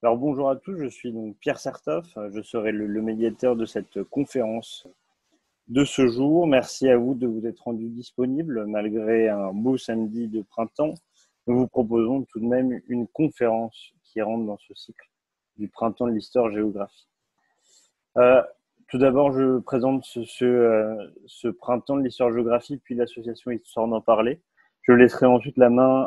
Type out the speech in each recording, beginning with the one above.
Alors bonjour à tous, je suis donc Pierre Sartoff, je serai le médiateur de cette conférence de ce jour. Merci à vous de vous être rendu disponible malgré un beau samedi de printemps. Nous vous proposons tout de même une conférence qui rentre dans ce cycle du printemps de l'histoire-géographie. Tout d'abord, je présente ce printemps de l'histoire-géographie puis l'association Histoire d'en parler. Je laisserai ensuite la main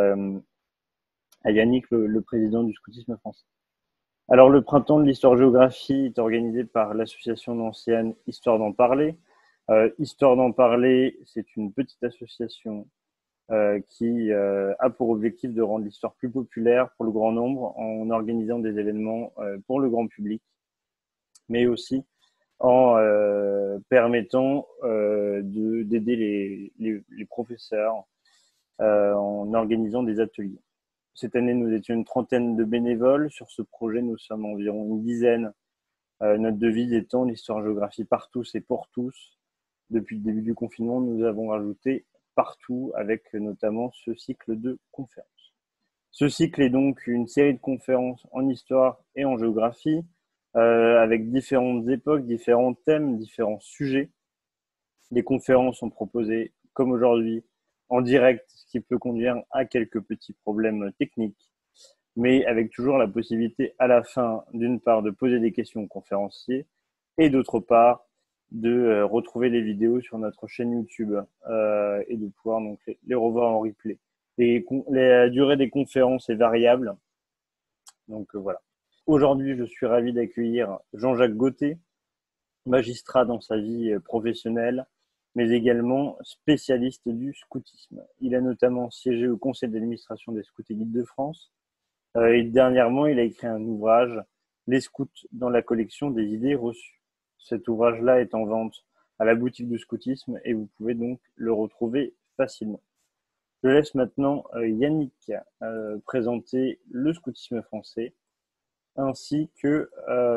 à Yannick, le président du scoutisme français. Alors, le printemps de l'histoire-géographie est organisé par l'association nancéenne Histoire d'en parler. Histoire d'en parler, c'est une petite association qui a pour objectif de rendre l'histoire plus populaire pour le grand nombre en organisant des événements pour le grand public, mais aussi en permettant d'aider les professeurs en organisant des ateliers. Cette année, nous étions une trentaine de bénévoles. Sur ce projet, nous sommes environ une dizaine. Notre devise étant l'histoire-géographie par tous et pour tous. Depuis le début du confinement, nous avons rajouté partout avec notamment ce cycle de conférences. Ce cycle est donc une série de conférences en histoire et en géographie avec différentes époques, différents thèmes, différents sujets. Les conférences sont proposées, comme aujourd'hui, en direct, ce qui peut conduire à quelques petits problèmes techniques, mais avec toujours la possibilité à la fin, d'une part, de poser des questions aux conférenciers et d'autre part, de retrouver les vidéos sur notre chaîne YouTube et de pouvoir donc les revoir en replay. La durée des conférences est variable, donc voilà. Aujourd'hui, je suis ravi d'accueillir Jean-Jacques Gauthier, magistrat dans sa vie professionnelle, mais également spécialiste du scoutisme. Il a notamment siégé au conseil d'administration des Scouts et Guides de France. Et dernièrement, il a écrit un ouvrage, Les Scouts dans la collection des idées reçues. Cet ouvrage-là est en vente à la boutique du scoutisme et vous pouvez donc le retrouver facilement. Je laisse maintenant Yannick présenter le scoutisme français ainsi que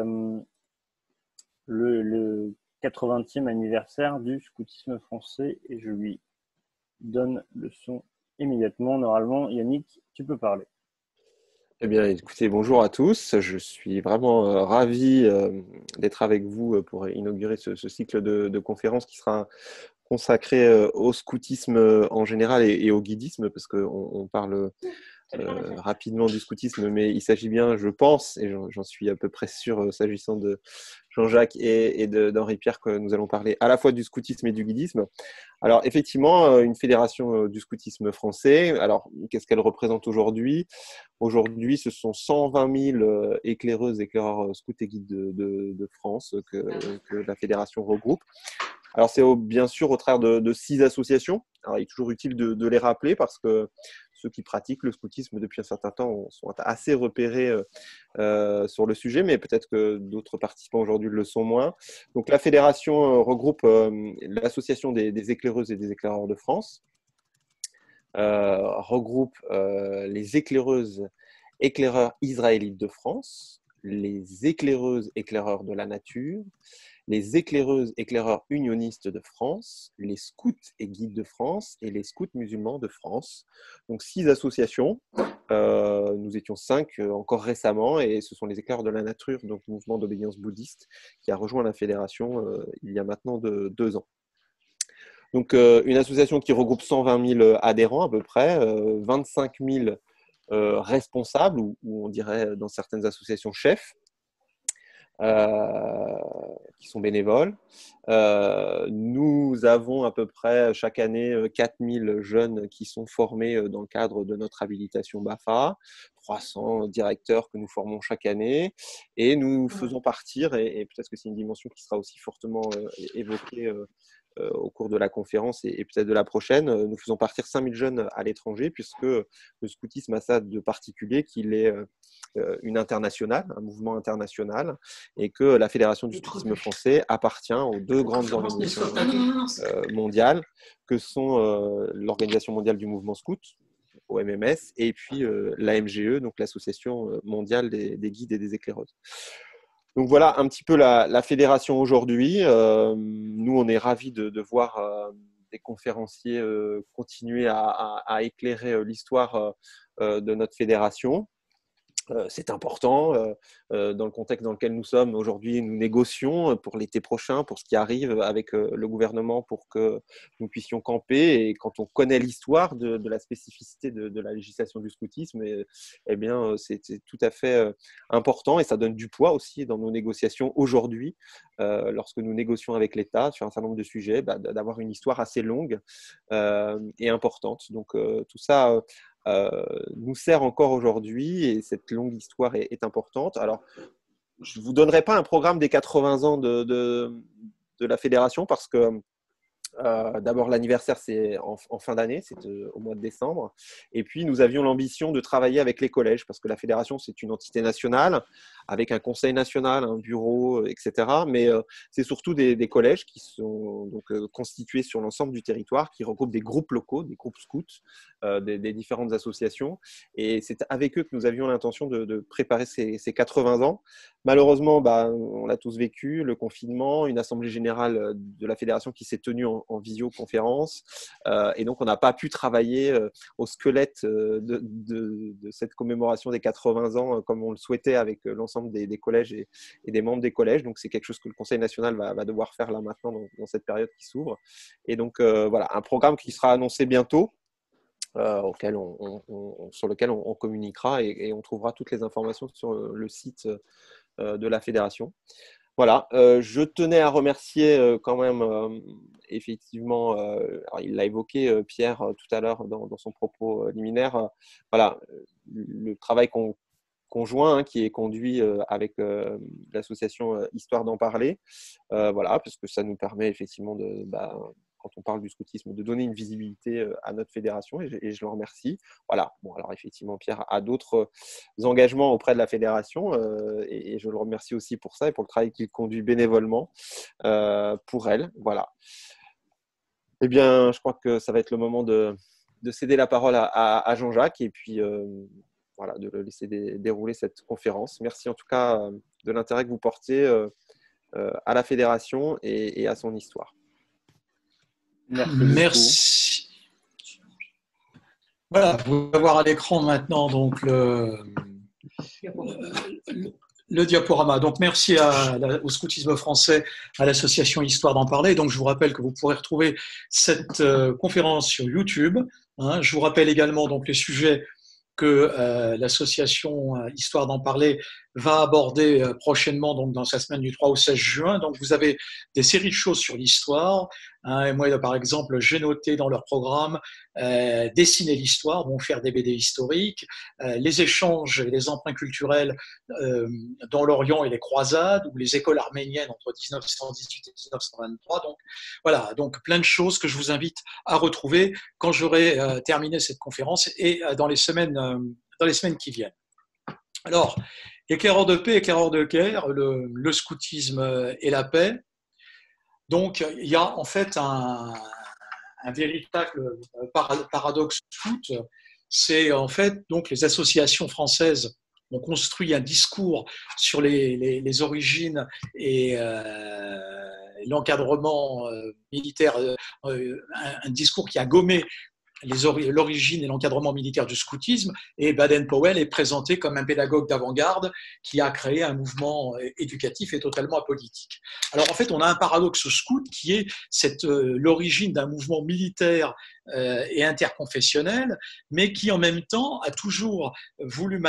le 80e anniversaire du scoutisme français et je lui donne le son immédiatement. Normalement, Yannick, tu peux parler. Eh bien, écoutez, bonjour à tous. Je suis vraiment ravi d'être avec vous pour inaugurer ce cycle de conférences qui sera consacré au scoutisme en général et au guidisme, parce qu'on parle rapidement du scoutisme, mais il s'agit bien, je pense, et j'en suis à peu près sûr, s'agissant de Jean-Jacques et d'Henri-Pierre, que nous allons parler à la fois du scoutisme et du guidisme. Alors, effectivement, une fédération du scoutisme français, alors, qu'est-ce qu'elle représente aujourd'hui ? Aujourd'hui, ce sont 120 000 éclaireuses, éclaireurs scouts et guides de France que la fédération regroupe. Alors, c'est bien sûr au travers de 6 associations. Alors, il est toujours utile de les rappeler parce que ceux qui pratiquent le scoutisme depuis un certain temps sont assez repérés sur le sujet, mais peut-être que d'autres participants aujourd'hui le sont moins. Donc, la fédération regroupe l'association des éclaireuses et des éclaireurs de France, regroupe les éclaireuses éclaireurs israélites de France, les éclaireuses éclaireurs de la nature, les éclaireuses éclaireurs unionistes de France, les scouts et guides de France et les scouts musulmans de France. Donc 6 associations. Nous étions 5 encore récemment et ce sont les éclaireurs de la nature, donc mouvement d'obédience bouddhiste, qui a rejoint la fédération il y a maintenant 2 ans. Donc une association qui regroupe 120 000 adhérents à peu près, 25 000 responsables ou on dirait dans certaines associations chefs. Qui sont bénévoles. Nous avons à peu près chaque année 4000 jeunes qui sont formés dans le cadre de notre habilitation BAFA, 300 directeurs que nous formons chaque année et nous faisons partir, et peut-être que c'est une dimension qui sera aussi fortement évoquée au cours de la conférence et peut-être de la prochaine, nous faisons partir 5000 jeunes à l'étranger puisque le scoutisme a ça de particulier qu'il est une internationale, un mouvement international, et que la Fédération du scoutisme français appartient aux 2 grandes organisations mondiales que sont l'Organisation mondiale du mouvement scout, OMMS, et puis la MGE, donc l'Association mondiale des guides et des éclaireuses. Donc voilà un petit peu la fédération aujourd'hui. Nous, on est ravis de voir des conférenciers continuer à éclairer l'histoire de notre fédération. C'est important dans le contexte dans lequel nous sommes aujourd'hui. Nous négocions pour l'été prochain, pour ce qui arrive avec le gouvernement, pour que nous puissions camper. Et quand on connaît l'histoire de la spécificité de la législation du scoutisme, eh bien, c'est tout à fait important et ça donne du poids aussi dans nos négociations aujourd'hui, lorsque nous négocions avec l'État sur un certain nombre de sujets, d'avoir une histoire assez longue et importante. Donc tout ça nous sert encore aujourd'hui et cette longue histoire est importante. Alors, je ne vous donnerai pas un programme des 80 ans de la fédération parce que d'abord, l'anniversaire, c'est en fin d'année, c'est au mois de décembre. Et puis, nous avions l'ambition de travailler avec les collèges, parce que la fédération, c'est une entité nationale, avec un conseil national, un bureau, etc. Mais c'est surtout des collèges qui sont donc, constitués sur l'ensemble du territoire, qui regroupent des groupes locaux, des groupes scouts, des différentes associations. Et c'est avec eux que nous avions l'intention de préparer ces 80 ans. Malheureusement, on l'a tous vécu, le confinement, une assemblée générale de la fédération qui s'est tenue en visioconférence. Et donc, on n'a pas pu travailler au squelette de cette commémoration des 80 ans comme on le souhaitait avec l'ensemble des collèges et des membres des collèges. Donc, c'est quelque chose que le Conseil national va devoir faire là maintenant dans cette période qui s'ouvre. Et donc, voilà, un programme qui sera annoncé bientôt. Sur lequel on communiquera et on trouvera toutes les informations sur le site de la fédération. Voilà, je tenais à remercier quand même, effectivement, alors il l'a évoqué, Pierre, tout à l'heure dans son propos liminaire, voilà, le travail conjoint qui est conduit avec l'association Histoire d'en parler, voilà, parce que ça nous permet effectivement quand on parle du scoutisme, de donner une visibilité à notre fédération et je le remercie. Voilà. Bon, alors effectivement, Pierre a d'autres engagements auprès de la fédération et je le remercie aussi pour ça et pour le travail qu'il conduit bénévolement pour elle. Voilà. Eh bien, je crois que ça va être le moment de céder la parole à Jean-Jacques et puis voilà, de le laisser dérouler cette conférence. Merci en tout cas de l'intérêt que vous portez à la fédération et à son histoire. Merci. Voilà, vous allez voir à l'écran maintenant donc le diaporama. Donc merci au scoutisme français, à l'association Histoire d'en parler. Donc je vous rappelle que vous pourrez retrouver cette conférence sur YouTube. Je vous rappelle également donc les sujets que l'association Histoire d'en parler va aborder prochainement, donc dans sa semaine du 3 au 16 juin. Donc vous avez des séries de choses sur l'histoire. Et moi, par exemple, j'ai noté dans leur programme dessiner l'histoire, vont faire des BD historiques, les échanges et les emprunts culturels dans l'Orient et les croisades, ou les écoles arméniennes entre 1918 et 1923. Donc voilà, donc plein de choses que je vous invite à retrouver quand j'aurai terminé cette conférence et dans les semaines qui viennent. Alors, éclaireur de paix, éclaireur de guerre, le scoutisme et la paix. Donc, il y a en fait un véritable paradoxe scout. C'est en fait donc les associations françaises ont construit un discours sur les origines et l'encadrement militaire, un discours qui a gommé l'origine et l'encadrement militaire du scoutisme, et Baden-Powell est présenté comme un pédagogue d'avant-garde qui a créé un mouvement éducatif et totalement apolitique. Alors en fait, on a un paradoxe scout qui est l'origine d'un mouvement militaire et interconfessionnel, mais qui en même temps a toujours voulu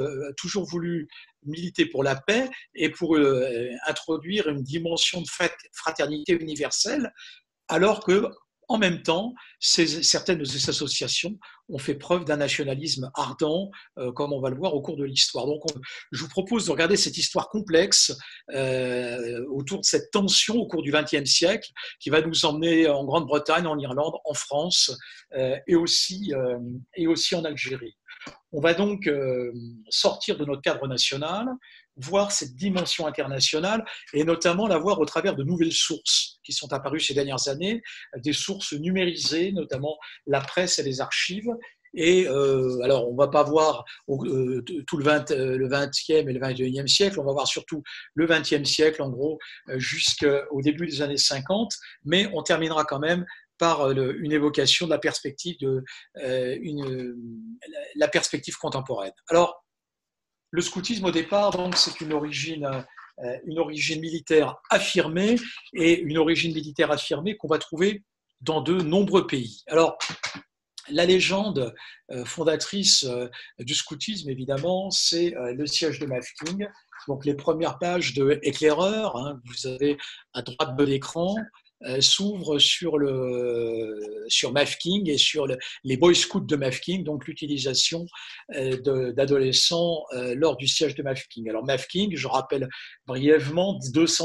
militer pour la paix et pour introduire une dimension de fraternité universelle, alors que en même temps, certaines de ces associations ont fait preuve d'un nationalisme ardent, comme on va le voir au cours de l'histoire. Donc, je vous propose de regarder cette histoire complexe autour de cette tension au cours du XXe siècle, qui va nous emmener en Grande-Bretagne, en Irlande, en France et aussi en Algérie. On va donc sortir de notre cadre national, voir cette dimension internationale et notamment la voir au travers de nouvelles sources qui sont apparues ces dernières années, des sources numérisées, notamment la presse et les archives. Et alors, on ne va pas voir tout le 20e et le 21e siècle, on va voir surtout le 20e siècle, en gros, jusqu'au début des années 50, mais on terminera quand même par une évocation de la perspective, la perspective contemporaine. Alors, le scoutisme, au départ, donc, c'est une origine militaire affirmée, et une origine militaire affirmée qu'on va trouver dans de nombreux pays. Alors, la légende fondatrice du scoutisme, évidemment, c'est le siège de Mafeking. Donc, les premières pages de Éclaireur, hein, vous avez à droite de l'écran, s'ouvrent sur Mafeking et sur les Boy Scouts de Mafeking, donc l'utilisation d'adolescents lors du siège de Mafeking. Alors, Mafeking, je rappelle brièvement,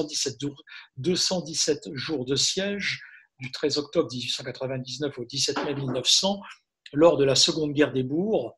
217 jours de siège, du 13 octobre 1899 au 17 mai 1900, lors de la Seconde Guerre des Boers.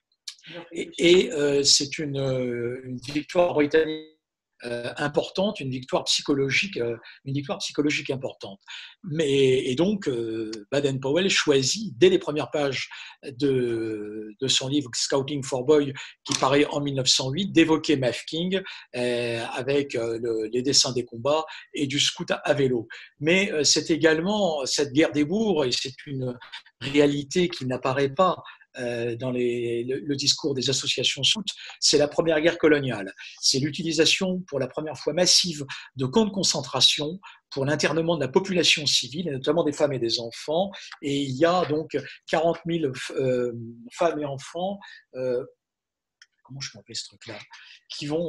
Et c'est une victoire britannique importante, une victoire psychologique importante. Et donc, Baden-Powell choisit, dès les premières pages de son livre Scouting for Boys, qui paraît en 1908, d'évoquer Mafeking avec les dessins des combats et du scout à vélo. Mais c'est également cette guerre des bourgs, et c'est une réalité qui n'apparaît pas dans le discours des associations scouts, c'est la première guerre coloniale. C'est l'utilisation pour la première fois massive de camps de concentration pour l'internement de la population civile, et notamment des femmes et des enfants. Et il y a donc 40 000 femmes et enfants, comment je peux appeler ce truc-là, qui vont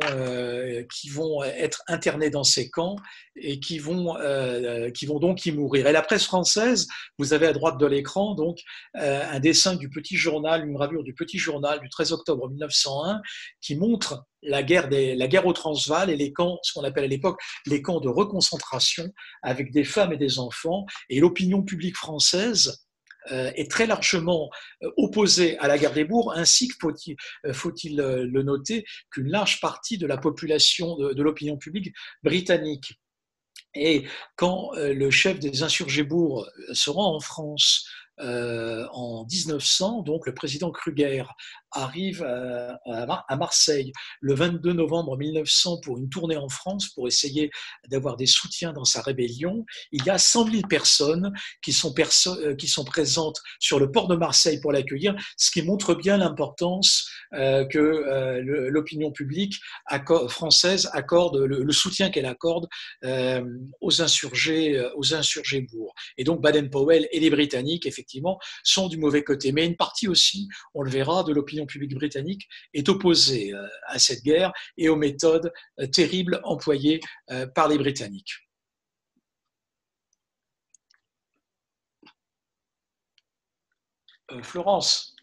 être internés dans ces camps et qui vont donc y mourir. Et la presse française, vous avez à droite de l'écran donc un dessin du Petit Journal, une gravure du Petit Journal du 13 octobre 1901 qui montre la guerre au Transvaal et les camps, ce qu'on appelle à l'époque les camps de reconcentration, avec des femmes et des enfants. Et l'opinion publique française est très largement opposée à la guerre des bourgs, ainsi que, faut-il le noter, qu'une large partie de la population de l'opinion publique britannique. Et quand le chef des insurgés bourgs se rend en France en 1900, donc le président Kruger arrive à Marseille le 22 novembre 1900 pour une tournée en France pour essayer d'avoir des soutiens dans sa rébellion. Il y a 100 000 personnes qui sont présentes sur le port de Marseille pour l'accueillir, ce qui montre bien l'importance que l'opinion publique française accorde, le soutien qu'elle accorde aux insurgés bourgs. Et donc Baden-Powell et les Britanniques, effectivement, sont du mauvais côté. Mais une partie aussi, on le verra, de l'opinion publique britannique est opposée à cette guerre et aux méthodes terribles employées par les Britanniques. Florence.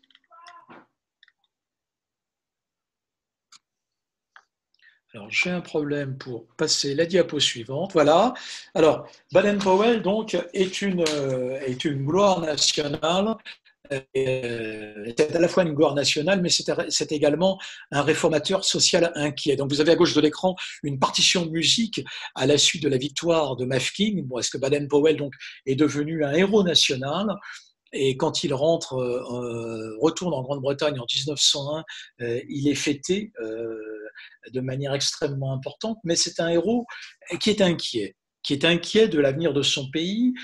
Alors, j'ai un problème pour passer la diapo suivante. Voilà. Alors, Baden-Powell, donc, est une gloire nationale. C'est à la fois une gloire nationale, mais c'est également un réformateur social inquiet. Donc, vous avez à gauche de l'écran une partition de musique à la suite de la victoire de Mafeking. Bon, est-ce que Baden-Powell, donc, est devenu un héros national? Et quand il retourne en Grande-Bretagne en 1901, il est fêté de manière extrêmement importante, mais c'est un héros qui est inquiet de l'avenir de son pays,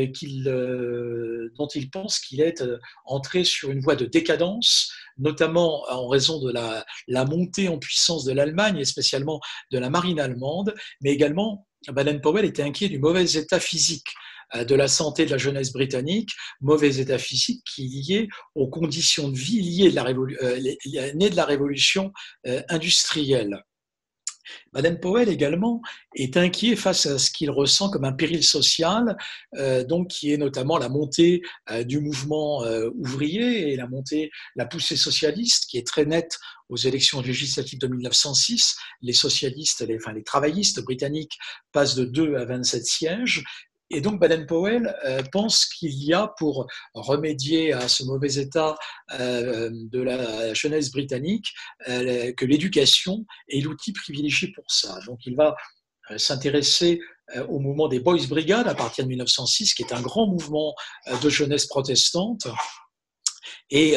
dont il pense qu'il est entré sur une voie de décadence, notamment en raison de la montée en puissance de l'Allemagne, et spécialement de la marine allemande, mais également Baden-Powell était inquiet du mauvais état physique de la santé de la jeunesse britannique, mauvais état physique qui est lié aux conditions de vie nées de la révolution industrielle. Baden-Powell également est inquiet face à ce qu'il ressent comme un péril social, donc qui est notamment la montée du mouvement ouvrier et la poussée socialiste qui est très nette aux élections législatives de 1906. Les travaillistes britanniques passent de 2 à 27 sièges. Et donc Baden-Powell pense qu'il y a, pour remédier à ce mauvais état de la jeunesse britannique, que l'éducation est l'outil privilégié pour ça. Donc il va s'intéresser au mouvement des Boys Brigade à partir de 1906, qui est un grand mouvement de jeunesse protestante. Et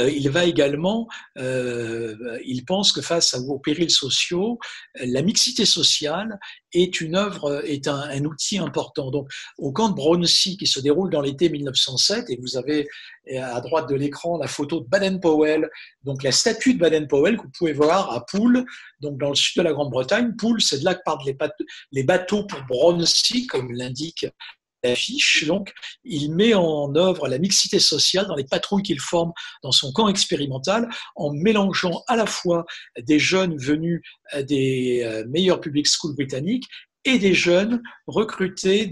il pense que face aux périls sociaux, la mixité sociale est un outil important. Donc, au camp de Bronsey, qui se déroule dans l'été 1907, et vous avez à droite de l'écran la photo de Baden-Powell, donc la statue de Baden-Powell que vous pouvez voir à Poole, donc dans le sud de la Grande-Bretagne. Poole, c'est de là que partent les bateaux pour Bronsey, comme l'indique l'affiche. Donc, il met en œuvre la mixité sociale dans les patrouilles qu'il forme dans son camp expérimental, en mélangeant à la fois des jeunes venus des meilleurs public schools britanniques et des jeunes recrutés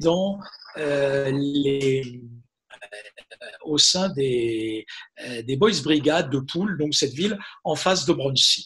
au sein des Boys Brigades de Poole, donc cette ville en face de Bronsey.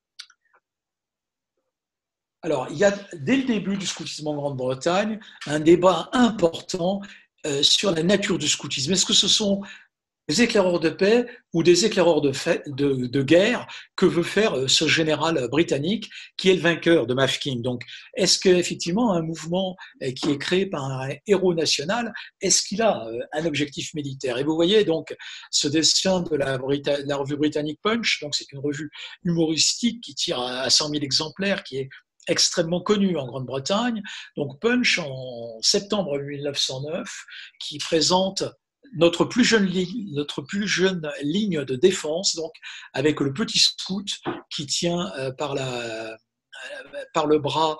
Alors, il y a dès le début du scoutisme en Grande-Bretagne un débat important sur la nature du scoutisme. Est-ce que ce sont des éclaireurs de paix ou des éclaireurs de guerre que veut faire ce général britannique qui est le vainqueur de Mafeking? Donc, est-ce qu'effectivement un mouvement qui est créé par un héros national, est-ce qu'il a un objectif militaire? Et vous voyez donc ce dessin de la revue britannique Punch, donc c'est une revue humoristique qui tire à 100 000 exemplaires, qui est extrêmement connu en Grande-Bretagne. Donc Punch, en septembre 1909, qui présente notre plus jeune ligne de défense, donc avec le petit scout qui tient par le bras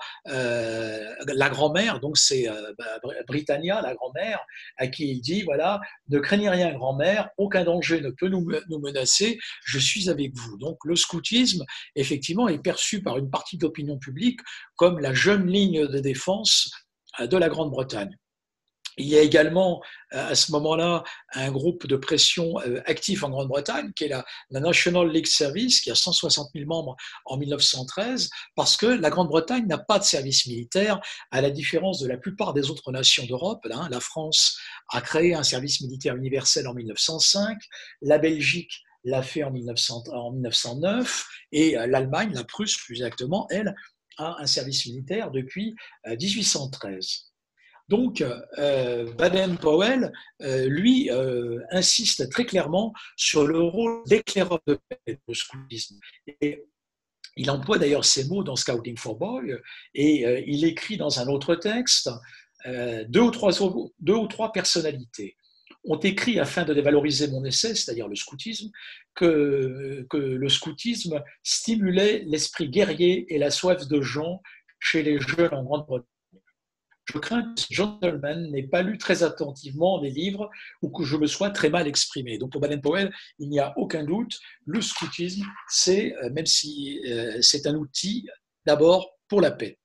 la grand-mère, donc c'est Britannia, la grand-mère, à qui il dit, voilà, ne craignez rien grand-mère, aucun danger ne peut nous menacer, je suis avec vous. Donc le scoutisme, effectivement, est perçu par une partie de l'opinion publique comme la jeune ligne de défense de la Grande-Bretagne. Il y a également à ce moment-là un groupe de pression actif en Grande-Bretagne qui est la National League Service, qui a 160 000 membres en 1913, parce que la Grande-Bretagne n'a pas de service militaire, à la différence de la plupart des autres nations d'Europe. La France a créé un service militaire universel en 1905, la Belgique l'a fait en 1909, et l'Allemagne, la Prusse plus exactement, elle, a un service militaire depuis 1813. Donc, Baden-Powell, lui, insiste très clairement sur le rôle d'éclaireur de paix du scoutisme. Et il emploie d'ailleurs ces mots dans Scouting for Boys, et il écrit dans un autre texte, deux ou trois personnalités ont écrit afin de dévaloriser mon essai, c'est-à-dire le scoutisme, que le scoutisme stimulait l'esprit guerrier et la soif de gens chez les jeunes en Grande-Bretagne. Je crains que ce gentleman n'ait pas lu très attentivement les livres ou que je me sois très mal exprimé. Donc pour Baden-Powell, il n'y a aucun doute, le scoutisme, c'est, même si c'est un outil, d'abord pour la paix.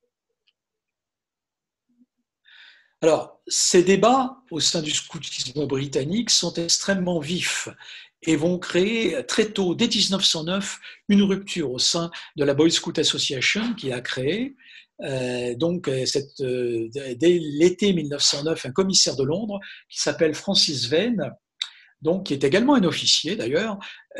Alors, ces débats au sein du scoutisme britannique sont extrêmement vifs et vont créer très tôt, dès 1909, une rupture au sein de la Boy Scout Association qu'il a créée. Dès l'été 1909, un commissaire de Londres qui s'appelle Francis Vane, donc, qui est également un officier d'ailleurs,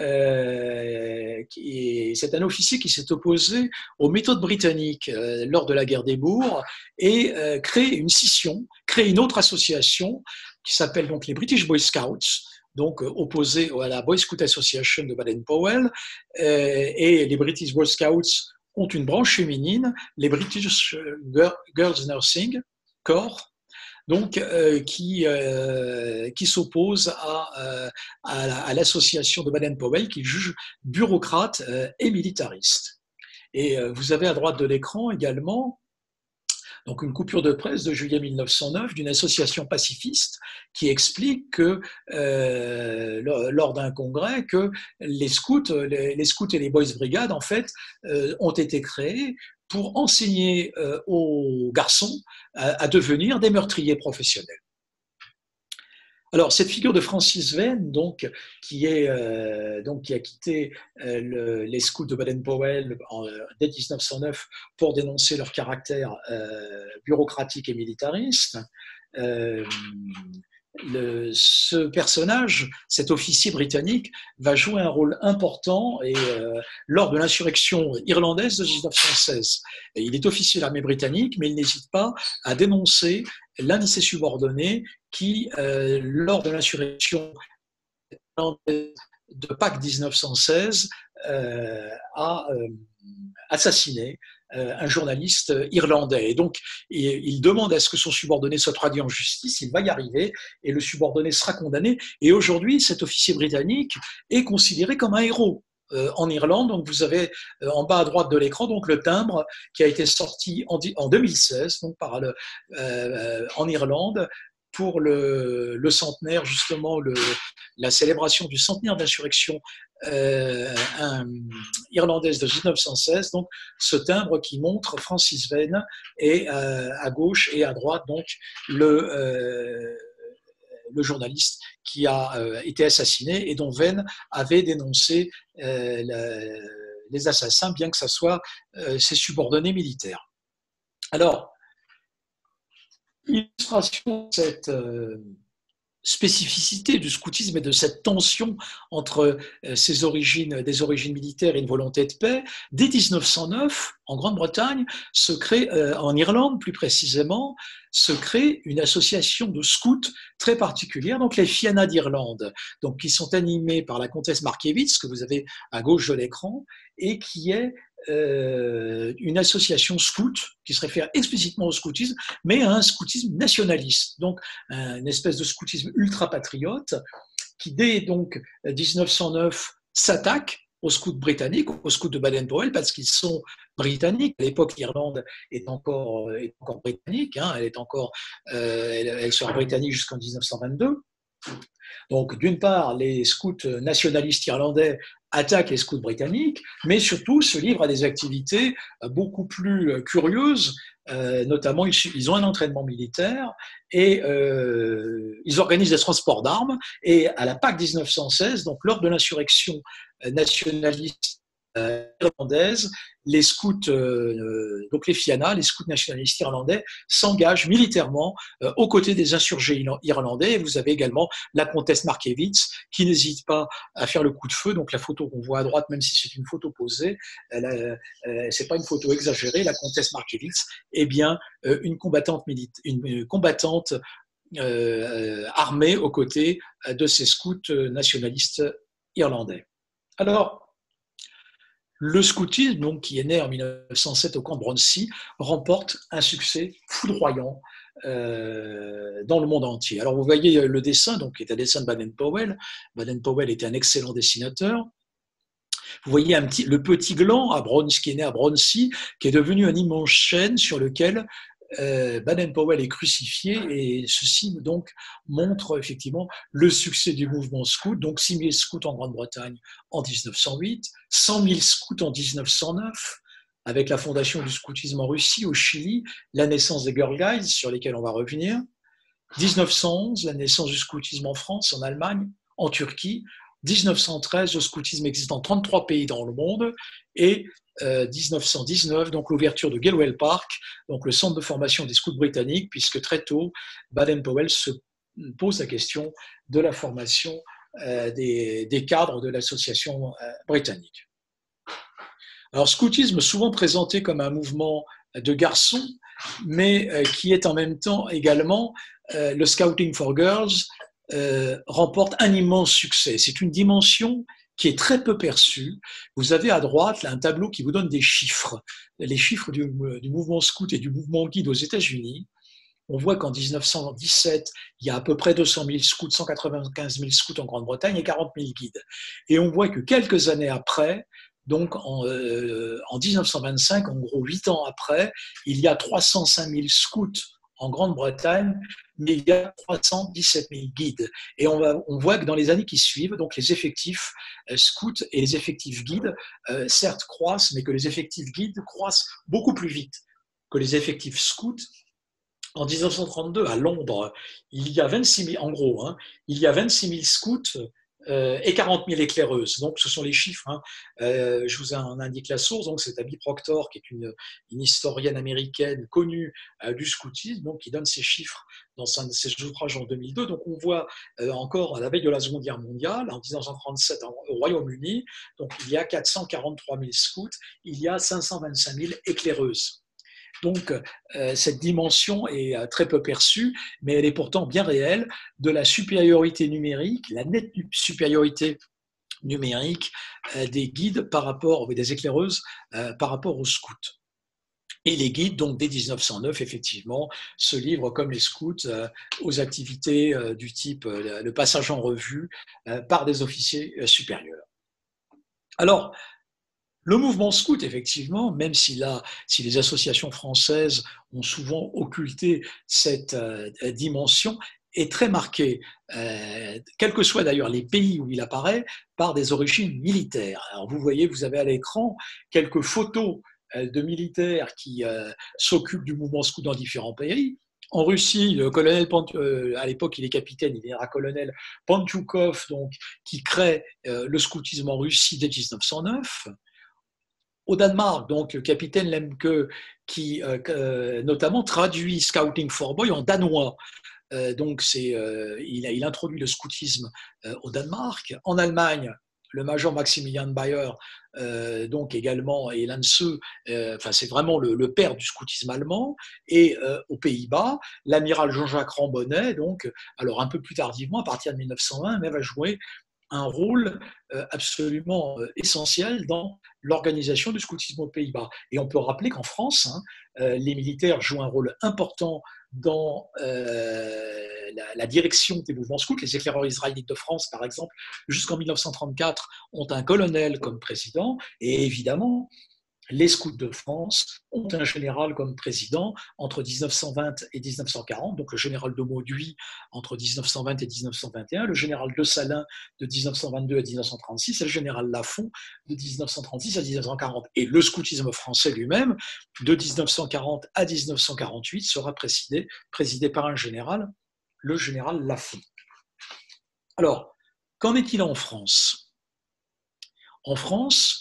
c'est un officier qui s'est opposé aux méthodes britanniques lors de la guerre des Boers et crée une scission, crée une autre association qui s'appelle donc les British Boy Scouts, donc opposés à la Boy Scout Association de Baden-Powell, et les British Boy Scouts ont une branche féminine, les British Girls Nursing Corps, donc qui s'oppose à l'association de Baden-Powell qu'il juge bureaucrate et militariste. Et vous avez à droite de l'écran également donc une coupure de presse de juillet 1909 d'une association pacifiste qui explique que lors d'un congrès que les scouts et les boys brigades en fait ont été créés pour enseigner aux garçons à devenir des meurtriers professionnels. Alors, cette figure de Francis Vane, donc, qui a quitté les scouts de Baden-Powell dès 1909 pour dénoncer leur caractère bureaucratique et militariste, ce personnage, cet officier britannique, va jouer un rôle important lors de l'insurrection irlandaise de 1916. Et il est officier de l'armée britannique, mais il n'hésite pas à dénoncer l'un de ses subordonnés qui, lors de l'insurrection de Pâques 1916 a assassiné un journaliste irlandais. Et donc, il demande à ce que son subordonné soit traduit en justice, il va y arriver, et le subordonné sera condamné. Et aujourd'hui, cet officier britannique est considéré comme un héros en Irlande. Donc, vous avez en bas à droite de l'écran donc le timbre qui a été sorti en 2016 donc en Irlande pour le centenaire, justement, la célébration du centenaire d'insurrection irlandaise de 1916. Donc, ce timbre qui montre Francis Vane et à gauche et à droite, donc, le journaliste qui a été assassiné et dont Vane avait dénoncé les assassins, bien que ce soit ses subordonnés militaires. Alors, illustration de cette spécificité du scoutisme et de cette tension entre des origines militaires et une volonté de paix, dès 1909, en Grande-Bretagne, se crée, en Irlande plus précisément, se crée une association de scouts très particulière, donc les Fianna d'Irlande, donc qui sont animés par la comtesse Markievicz, que vous avez à gauche de l'écran, et qui est une association scout qui se réfère explicitement au scoutisme, mais à un scoutisme nationaliste, donc une espèce de scoutisme ultra-patriote qui, dès donc 1909, s'attaque aux scouts britanniques, aux scouts de Baden-Powell, parce qu'ils sont britanniques. À l'époque, l'Irlande est encore britannique, hein, elle sera britannique jusqu'en 1922. Donc, d'une part, les scouts nationalistes irlandais attaquent les scouts britanniques, mais surtout se livrent à des activités beaucoup plus curieuses. Notamment, ils ont un entraînement militaire et ils organisent des transports d'armes. Et à la Pâques 1916, donc lors de l'insurrection nationaliste irlandaise, les scouts, donc les Fianna, les scouts nationalistes irlandais, s'engagent militairement aux côtés des insurgés irlandais. Et vous avez également la comtesse Markievicz qui n'hésite pas à faire le coup de feu. Donc la photo qu'on voit à droite, même si c'est une photo posée, c'est pas une photo exagérée. La comtesse Markievicz est bien une combattante armée aux côtés de ces scouts nationalistes irlandais. Alors, le scoutisme, donc, qui est né en 1907 au camp de Bronsey, remporte un succès foudroyant dans le monde entier. Alors, vous voyez le dessin, donc, qui est un dessin de Baden-Powell. Baden-Powell était un excellent dessinateur. Vous voyez le petit gland qui est né à Bronsey, qui est devenu un immense chêne sur lequel Baden-Powell est crucifié, et ceci donc montre effectivement le succès du mouvement scout. Donc 6 000 scouts en Grande-Bretagne en 1908, 100 000 scouts en 1909, avec la fondation du scoutisme en Russie, au Chili, la naissance des Girl Guides sur lesquels on va revenir, 1911, la naissance du scoutisme en France, en Allemagne, en Turquie, 1913, le scoutisme existe dans 33 pays dans le monde, et 1919, donc l'ouverture de Galway Park, donc le centre de formation des scouts britanniques, puisque très tôt, Baden-Powell se pose la question de la formation des cadres de l'association britannique. Alors, scoutisme souvent présenté comme un mouvement de garçons, mais qui est en même temps également le Scouting for Girls remporte un immense succès. C'est une dimension qui est très peu perçue. Vous avez à droite là, un tableau qui vous donne des chiffres, les chiffres du mouvement scout et du mouvement guide aux États-Unis. On voit qu'en 1917, il y a à peu près 200 000 scouts, 195 000 scouts en Grande-Bretagne et 40 000 guides. Et on voit que quelques années après, donc en 1925, en gros 8 ans après, il y a 305 000 scouts en Grande-Bretagne, mais il y a 317 000 guides. Et on voit que dans les années qui suivent, donc les effectifs scouts et les effectifs guides, certes croissent, mais que les effectifs guides croissent beaucoup plus vite que les effectifs scouts. En 1932, à Londres, il y a 26 000, en gros, il y a 26 000 scouts et 40 000 éclaireuses. Donc, ce sont les chiffres. Je vous en indique la source. Donc, c'est Abby Proctor, qui est une historienne américaine connue du scoutisme, donc qui donne ces chiffres dans un de ses ouvrages en 2002. Donc, on voit encore à la veille de la Seconde Guerre mondiale, en 1937, au Royaume-Uni, donc il y a 443 000 scouts, il y a 525 000 éclaireuses. Donc, cette dimension est très peu perçue, mais elle est pourtant bien réelle, de la supériorité numérique, la nette supériorité numérique des guides par rapport, des éclaireuses par rapport aux scouts. Et les guides, donc dès 1909, effectivement, se livrent comme les scouts aux activités du type le passage en revue par des officiers supérieurs. Alors, le mouvement scout, effectivement, même si les associations françaises ont souvent occulté cette dimension, est très marqué, quels que soient d'ailleurs les pays où il apparaît, par des origines militaires. Alors vous voyez, vous avez à l'écran quelques photos de militaires qui s'occupent du mouvement scout dans différents pays. En Russie, le colonel à l'époque il est capitaine, il deviendra colonel Pantchoukov, donc qui crée le scoutisme en Russie dès 1909. Au Danemark, donc le capitaine Lemke, qui notamment traduit Scouting for Boy en danois. Donc il introduit le scoutisme au Danemark. En Allemagne, le major Maximilian Bayer, donc également, et Lanzeux, c'est vraiment le père du scoutisme allemand. Et aux Pays-Bas, l'amiral Jean-Jacques Rambonnet, donc, alors un peu plus tardivement, à partir de 1920, mais va jouer un rôle absolument essentiel dans l'organisation du scoutisme aux Pays-Bas. Et on peut rappeler qu'en France, les militaires jouent un rôle important dans la direction des mouvements scouts. Les éclaireurs israélites de France, par exemple, jusqu'en 1934, ont un colonel comme président. Et évidemment, les scouts de France ont un général comme président entre 1920 et 1940, donc le général de Mauduit entre 1920 et 1921, le général de Salins de 1922 à 1936 et le général Lafont de 1936 à 1940. Et le scoutisme français lui-même, de 1940 à 1948, sera présidé par un général, le général Lafont. Alors, qu'en est-il en France ? En France,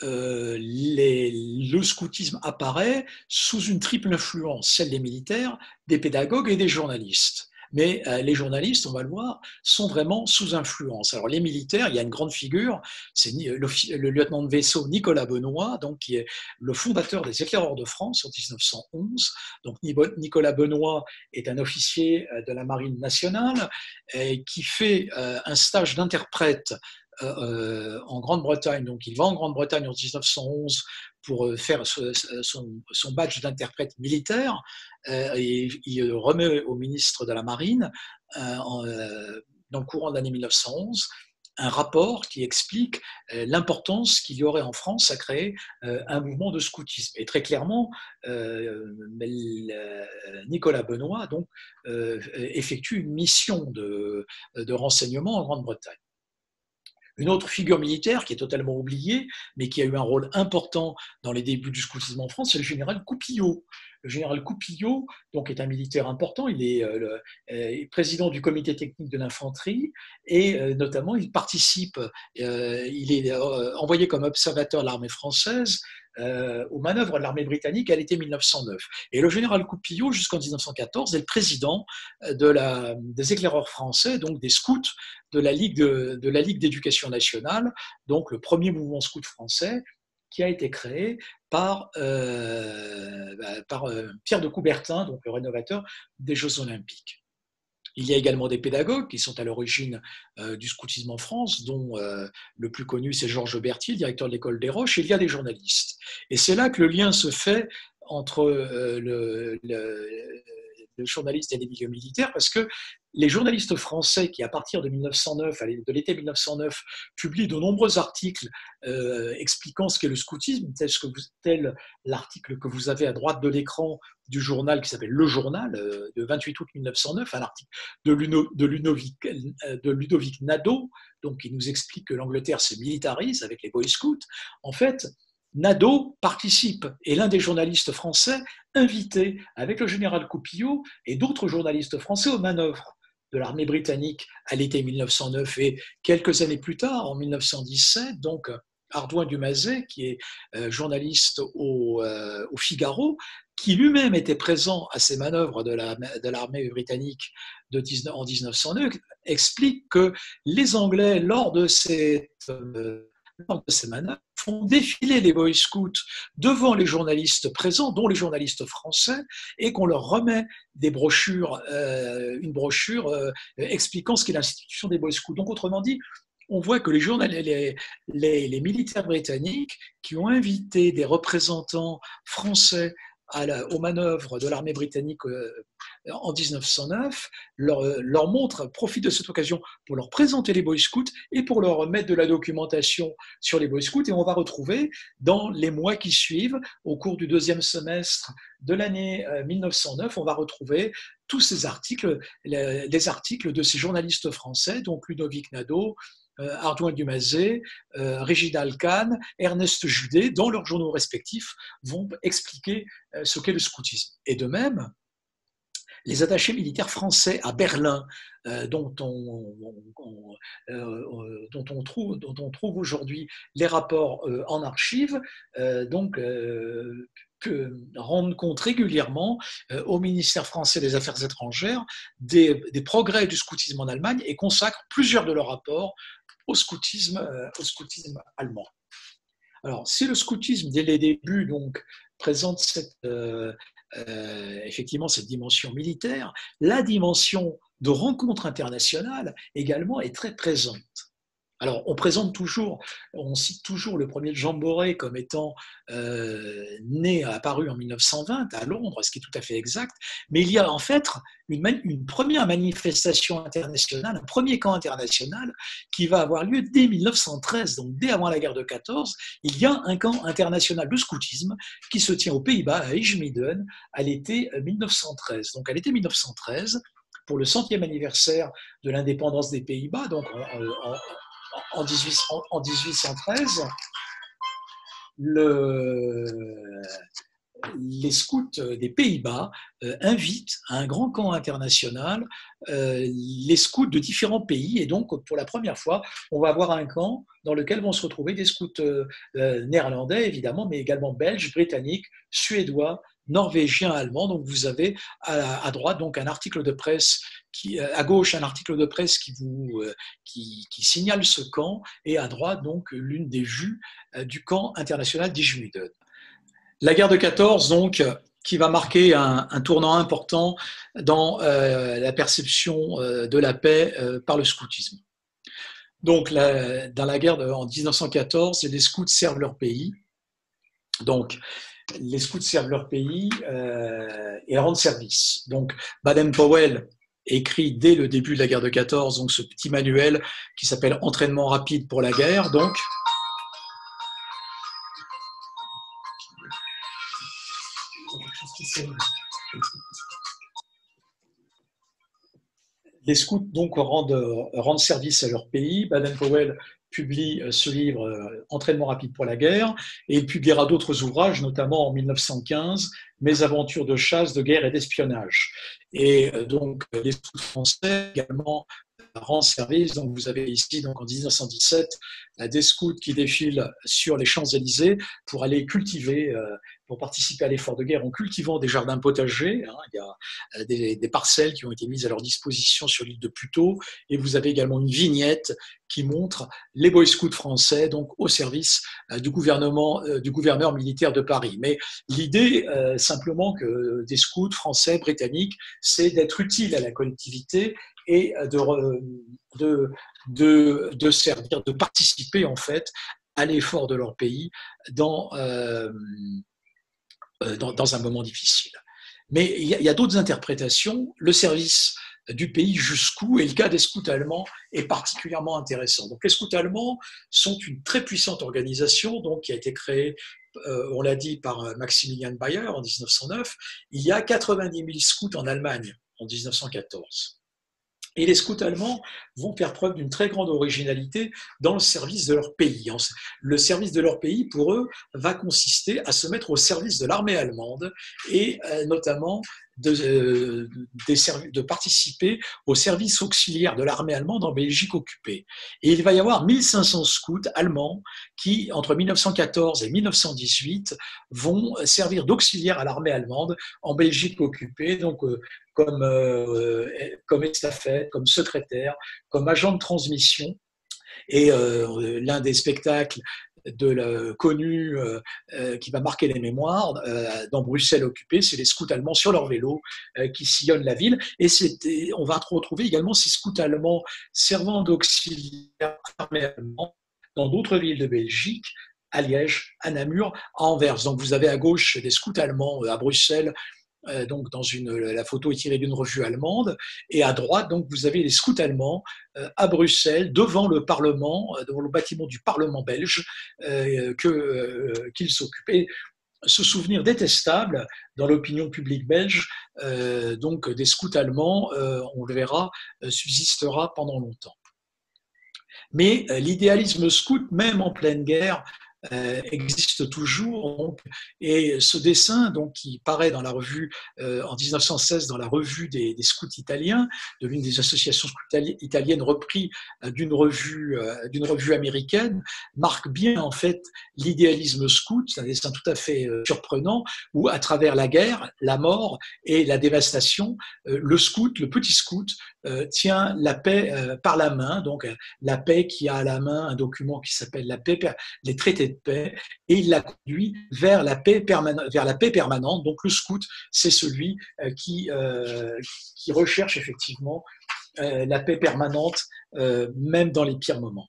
le scoutisme apparaît sous une triple influence, celle des militaires, des pédagogues et des journalistes. Mais les journalistes, on va le voir, sont vraiment sous influence. Alors les militaires, il y a une grande figure, c'est le lieutenant de vaisseau Nicolas Benoît, donc, qui est le fondateur des éclaireurs de France en 1911. Donc Nicolas Benoît est un officier de la Marine nationale qui fait un stage d'interprète en Grande-Bretagne. Donc, il va en Grande-Bretagne en 1911 pour faire son badge d'interprète militaire et il remet au ministre de la Marine dans le courant de l'année 1911 un rapport qui explique l'importance qu'il y aurait en France à créer un mouvement de scoutisme. Et très clairement, Nicolas Benoît donc, effectue une mission de renseignement en Grande-Bretagne. Une autre figure militaire qui est totalement oubliée, mais qui a eu un rôle important dans les débuts du scoutisme en France, c'est le général Coupillot. Le général Coupillot donc, est un militaire important, il est président du comité technique de l'infanterie et notamment il participe, il est envoyé comme observateur de l'armée française aux manœuvres de l'armée britannique à l'été 1909. Et le général Coupillot, jusqu'en 1914, est le président des éclaireurs français, donc des scouts de la Ligue d'éducation nationale, donc le premier mouvement scout français qui a été créé par Pierre de Coubertin, donc le rénovateur des Jeux Olympiques. Il y a également des pédagogues qui sont à l'origine du scoutisme en France, dont le plus connu c'est Georges Berthier, directeur de l'école des Roches, et il y a des journalistes. Et c'est là que le lien se fait entre le journaliste et les milieux militaires, parce que les journalistes français qui, à partir de 1909, de l'été 1909, publient de nombreux articles expliquant ce qu'est le scoutisme, tel l'article que vous avez à droite de l'écran du journal qui s'appelle Le Journal, de 28 août 1909, un article de Ludovic Nadeau, donc, qui nous explique que l'Angleterre se militarise avec les Boy Scouts. En fait, Nadeau participe, et l'un des journalistes français invité avec le général Coupillot et d'autres journalistes français aux manœuvres de l'armée britannique à l'été 1909. Et quelques années plus tard, en 1917, donc Ardouin Dumazet, qui est journaliste au Figaro, qui lui-même était présent à ces manœuvres de l'armée britannique en 1909, explique que les Anglais, lors de cette lors de ces manœuvres, font défiler les Boy Scouts devant les journalistes présents, dont les journalistes français, et qu'on leur remet des brochures, une brochure expliquant ce qu'est l'institution des Boy Scouts. Donc, autrement dit, on voit que les militaires britanniques qui ont invité des représentants français aux manœuvres de l'armée britannique en 1909, leur montrent, profitent de cette occasion pour leur présenter les Boy Scouts et pour leur mettre de la documentation sur les Boy Scouts. Et on va retrouver dans les mois qui suivent, au cours du deuxième semestre de l'année 1909, on va retrouver tous ces articles, les articles de ces journalistes français, donc Ludovic Nadeau, Ardouin Dumazet, Réginald Kahn, Ernest Judet, dans leurs journaux respectifs, vont expliquer ce qu'est le scoutisme. Et de même, les attachés militaires français à Berlin, dont on trouve aujourd'hui les rapports en archives, rendent compte régulièrement au ministère français des Affaires étrangères des progrès du scoutisme en Allemagne et consacrent plusieurs de leurs rapports au scoutisme allemand. Alors, si le scoutisme, dès les débuts, donc, présente effectivement cette dimension militaire, la dimension de rencontre internationale également est très présente. Alors, on cite toujours le premier Jean Boré comme étant apparu en 1920 à Londres, ce qui est tout à fait exact, mais il y a en fait une première manifestation internationale, un premier camp international qui va avoir lieu dès 1913, donc dès avant la guerre de 14, il y a un camp international de scoutisme qui se tient aux Pays-Bas, à IJmuiden, à l'été 1913. Donc à l'été 1913, pour le 100e anniversaire de l'indépendance des Pays-Bas, donc en 1813, les scouts des Pays-Bas invitent à un grand camp international les scouts de différents pays. Et donc, pour la première fois, on va avoir un camp dans lequel vont se retrouver des scouts néerlandais, évidemment, mais également belges, britanniques, suédois, norvégiens, allemands. Donc, vous avez à droite donc un article de presse à gauche un article de presse qui signale ce camp, et à droite donc l'une des vues du camp international d'Ijmuiden. La guerre de 14 donc qui va marquer un tournant important dans la perception de la paix par le scoutisme. Donc dans la guerre en 1914, les scouts servent leur pays. Donc les scouts servent leur pays et rendent service. Donc Baden-Powell écrit dès le début de la guerre de 14 donc ce petit manuel qui s'appelle Entraînement rapide pour la guerre. Donc les scouts donc rendent service à leur pays. Baden-Powell publie ce livre Entraînement rapide pour la guerre, et il publiera d'autres ouvrages, notamment en 1915, Mes aventures de chasse, de guerre et d'espionnage. Et donc les scouts français également rendent service. Donc vous avez ici donc en 1917 des scouts qui défilent sur les Champs-Élysées pour aller cultiver, pour participer à l'effort de guerre en cultivant des jardins potagers. Il y a des parcelles qui ont été mises à leur disposition sur l'île de Puteaux, et vous avez également une vignette qui montre les Boy Scouts français donc au service du gouverneur militaire de Paris. Mais l'idée simplement que des scouts français, britanniques, c'est d'être utile à la collectivité et de servir, de participer en fait à l'effort de leur pays dans un moment difficile. Mais il y a d'autres interprétations. Le service du pays jusqu'où, et le cas des scouts allemands est particulièrement intéressant. Donc les scouts allemands sont une très puissante organisation donc, qui a été créée, on l'a dit, par Maximilian Bayer en 1909. Il y a 90 000 scouts en Allemagne en 1914. Et les scouts allemands vont faire preuve d'une très grande originalité dans le service de leur pays. Le service de leur pays, pour eux, va consister à se mettre au service de l'armée allemande et notamment de participer au service auxiliaire de l'armée allemande en Belgique occupée. Et il va y avoir 1500 scouts allemands qui, entre 1914 et 1918, vont servir d'auxiliaire à l'armée allemande en Belgique occupée, donc comme estafette, comme secrétaire, comme agent de transmission. Et l'un des spectacles connu qui va marquer les mémoires dans Bruxelles occupée, c'est les scouts allemands sur leur vélo qui sillonnent la ville. Et on va retrouver également ces scouts allemands servant d'auxiliaires armés allemands dans d'autres villes de Belgique, à Liège, à Namur, à Anvers. Donc vous avez à gauche des scouts allemands à Bruxelles, donc la photo est tirée d'une revue allemande, et à droite donc vous avez les scouts allemands à Bruxelles devant le Parlement, devant le bâtiment du Parlement belge qu'ils s'occupent. Et ce souvenir détestable dans l'opinion publique belge, donc des scouts allemands, on le verra, subsistera pendant longtemps. Mais l'idéalisme scout, même en pleine guerre, existe toujours. Donc, et ce dessin, donc, qui paraît dans la revue en 1916 dans la revue des scouts italiens, de l'une des associations italiennes, repris d'une revue américaine, marque bien en fait l'idéalisme scout. C'est un dessin tout à fait surprenant où, à travers la guerre, la mort et la dévastation, le scout, le petit scout, tient la paix par la main. Donc la paix qui a à la main un document qui s'appelle les traités de paix, et il la conduit vers la paix permanente. Donc le scout, c'est celui qui recherche effectivement la paix permanente, même dans les pires moments.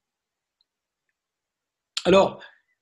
Alors,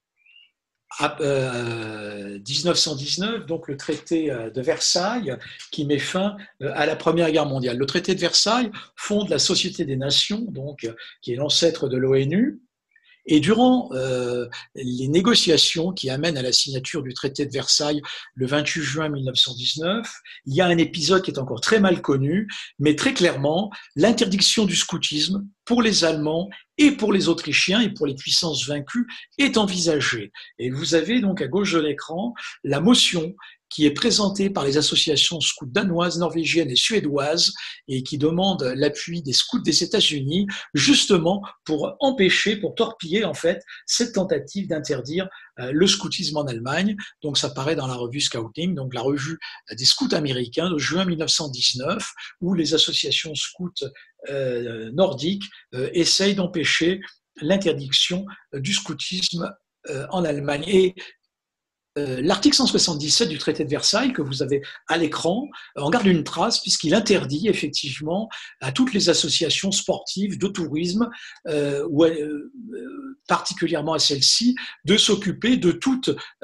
1919, donc le traité de Versailles qui met fin à la Première Guerre mondiale. Le traité de Versailles fonde la Société des Nations, donc, qui est l'ancêtre de l'ONU. Et durant les négociations qui amènent à la signature du traité de Versailles le 28 juin 1919, il y a un épisode qui est encore très mal connu, mais très clairement, l'interdiction du scoutisme pour les Allemands et pour les Autrichiens et pour les puissances vaincues est envisagée. Et vous avez donc à gauche de l'écran la motion qui est présentée par les associations scouts danoises, norvégiennes et suédoises et qui demande l'appui des scouts des États-Unis justement pour empêcher, pour torpiller en fait cette tentative d'interdire le scoutisme en Allemagne. Donc ça paraît dans la revue Scouting, donc la revue des scouts américains de juin 1919, où les associations scouts nordiques essayent d'empêcher l'interdiction du scoutisme en Allemagne. Et l'article 177 du traité de Versailles que vous avez à l'écran en garde une trace puisqu'il interdit effectivement à toutes les associations sportives de tourisme, particulièrement à celles-ci, de s'occuper de tout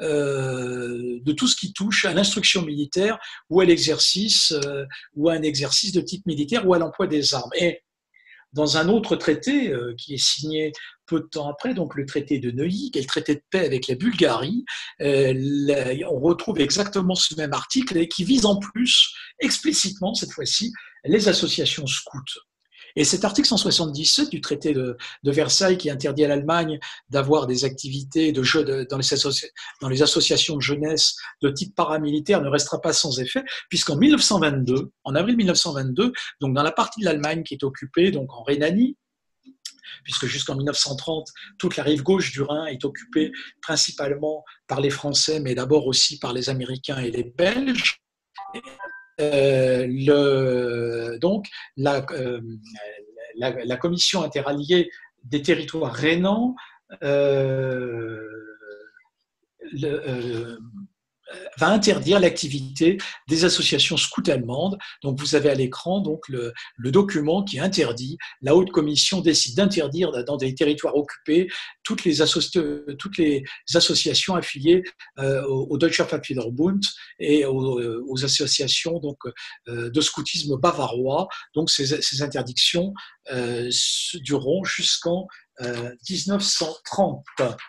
ce qui touche à l'instruction militaire ou à l'exercice ou à un exercice de type militaire ou à l'emploi des armes. Et dans un autre traité qui est signé peu de temps après, donc le traité de Neuilly, qui est le traité de paix avec la Bulgarie, on retrouve exactement ce même article et qui vise en plus explicitement, cette fois-ci, les associations scouts. Et cet article 177 du traité de Versailles qui interdit à l'Allemagne d'avoir des activités de jeu dans les associations de jeunesse de type paramilitaire ne restera pas sans effet, puisqu'en 1922, en avril 1922, donc dans la partie de l'Allemagne qui est occupée, donc en Rhénanie, puisque jusqu'en 1930, toute la rive gauche du Rhin est occupée principalement par les Français, mais d'abord aussi par les Américains et les Belges. Donc, la commission interalliée des territoires rhénans va interdire l'activité des associations scouts allemandes. Donc, vous avez à l'écran donc le document qui interdit. La Haute Commission décide d'interdire dans des territoires occupés toutes les associations affiliées au Deutscher Pfadfinderbund et aux associations donc de scoutisme bavarois. Donc, ces interdictions dureront jusqu'en 1930.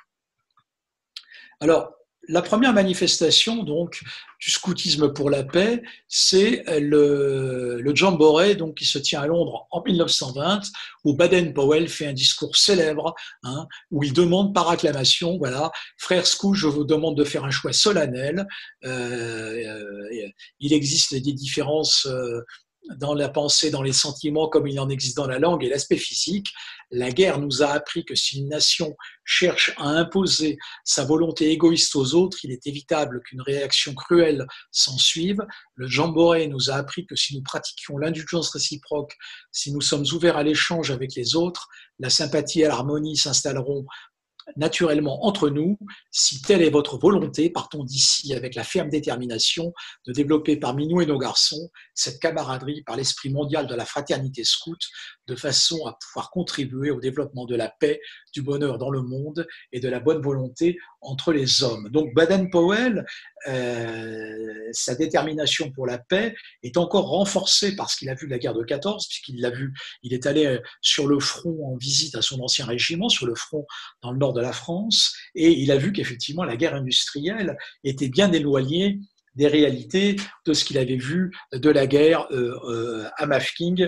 Alors, la première manifestation donc du scoutisme pour la paix, c'est le Jamboree donc qui se tient à Londres en 1920, où Baden-Powell fait un discours célèbre, où il demande par acclamation, voilà, frères scouts, je vous demande de faire un choix solennel. Il existe des différences dans la pensée, dans les sentiments, comme il en existe dans la langue, et l'aspect physique. La guerre nous a appris que si une nation cherche à imposer sa volonté égoïste aux autres, il est évitable qu'une réaction cruelle s'ensuive. Le Jamboree nous a appris que si nous pratiquions l'indulgence réciproque, si nous sommes ouverts à l'échange avec les autres, la sympathie et l'harmonie s'installeront naturellement entre nous. Si telle est votre volonté, partons d'ici avec la ferme détermination de développer parmi nous et nos garçons cette camaraderie par l'esprit mondial de la fraternité scout, de façon à pouvoir contribuer au développement de la paix, du bonheur dans le monde et de la bonne volonté entre les hommes. Donc Baden-Powell, sa détermination pour la paix est encore renforcée par ce qu'il a vu de la guerre de 14, puisqu'il l'a vu, il est allé sur le front en visite à son ancien régiment, sur le front dans le nord de la France, et il a vu qu'effectivement la guerre industrielle était bien éloignée des réalités de ce qu'il avait vu de la guerre à Mafeking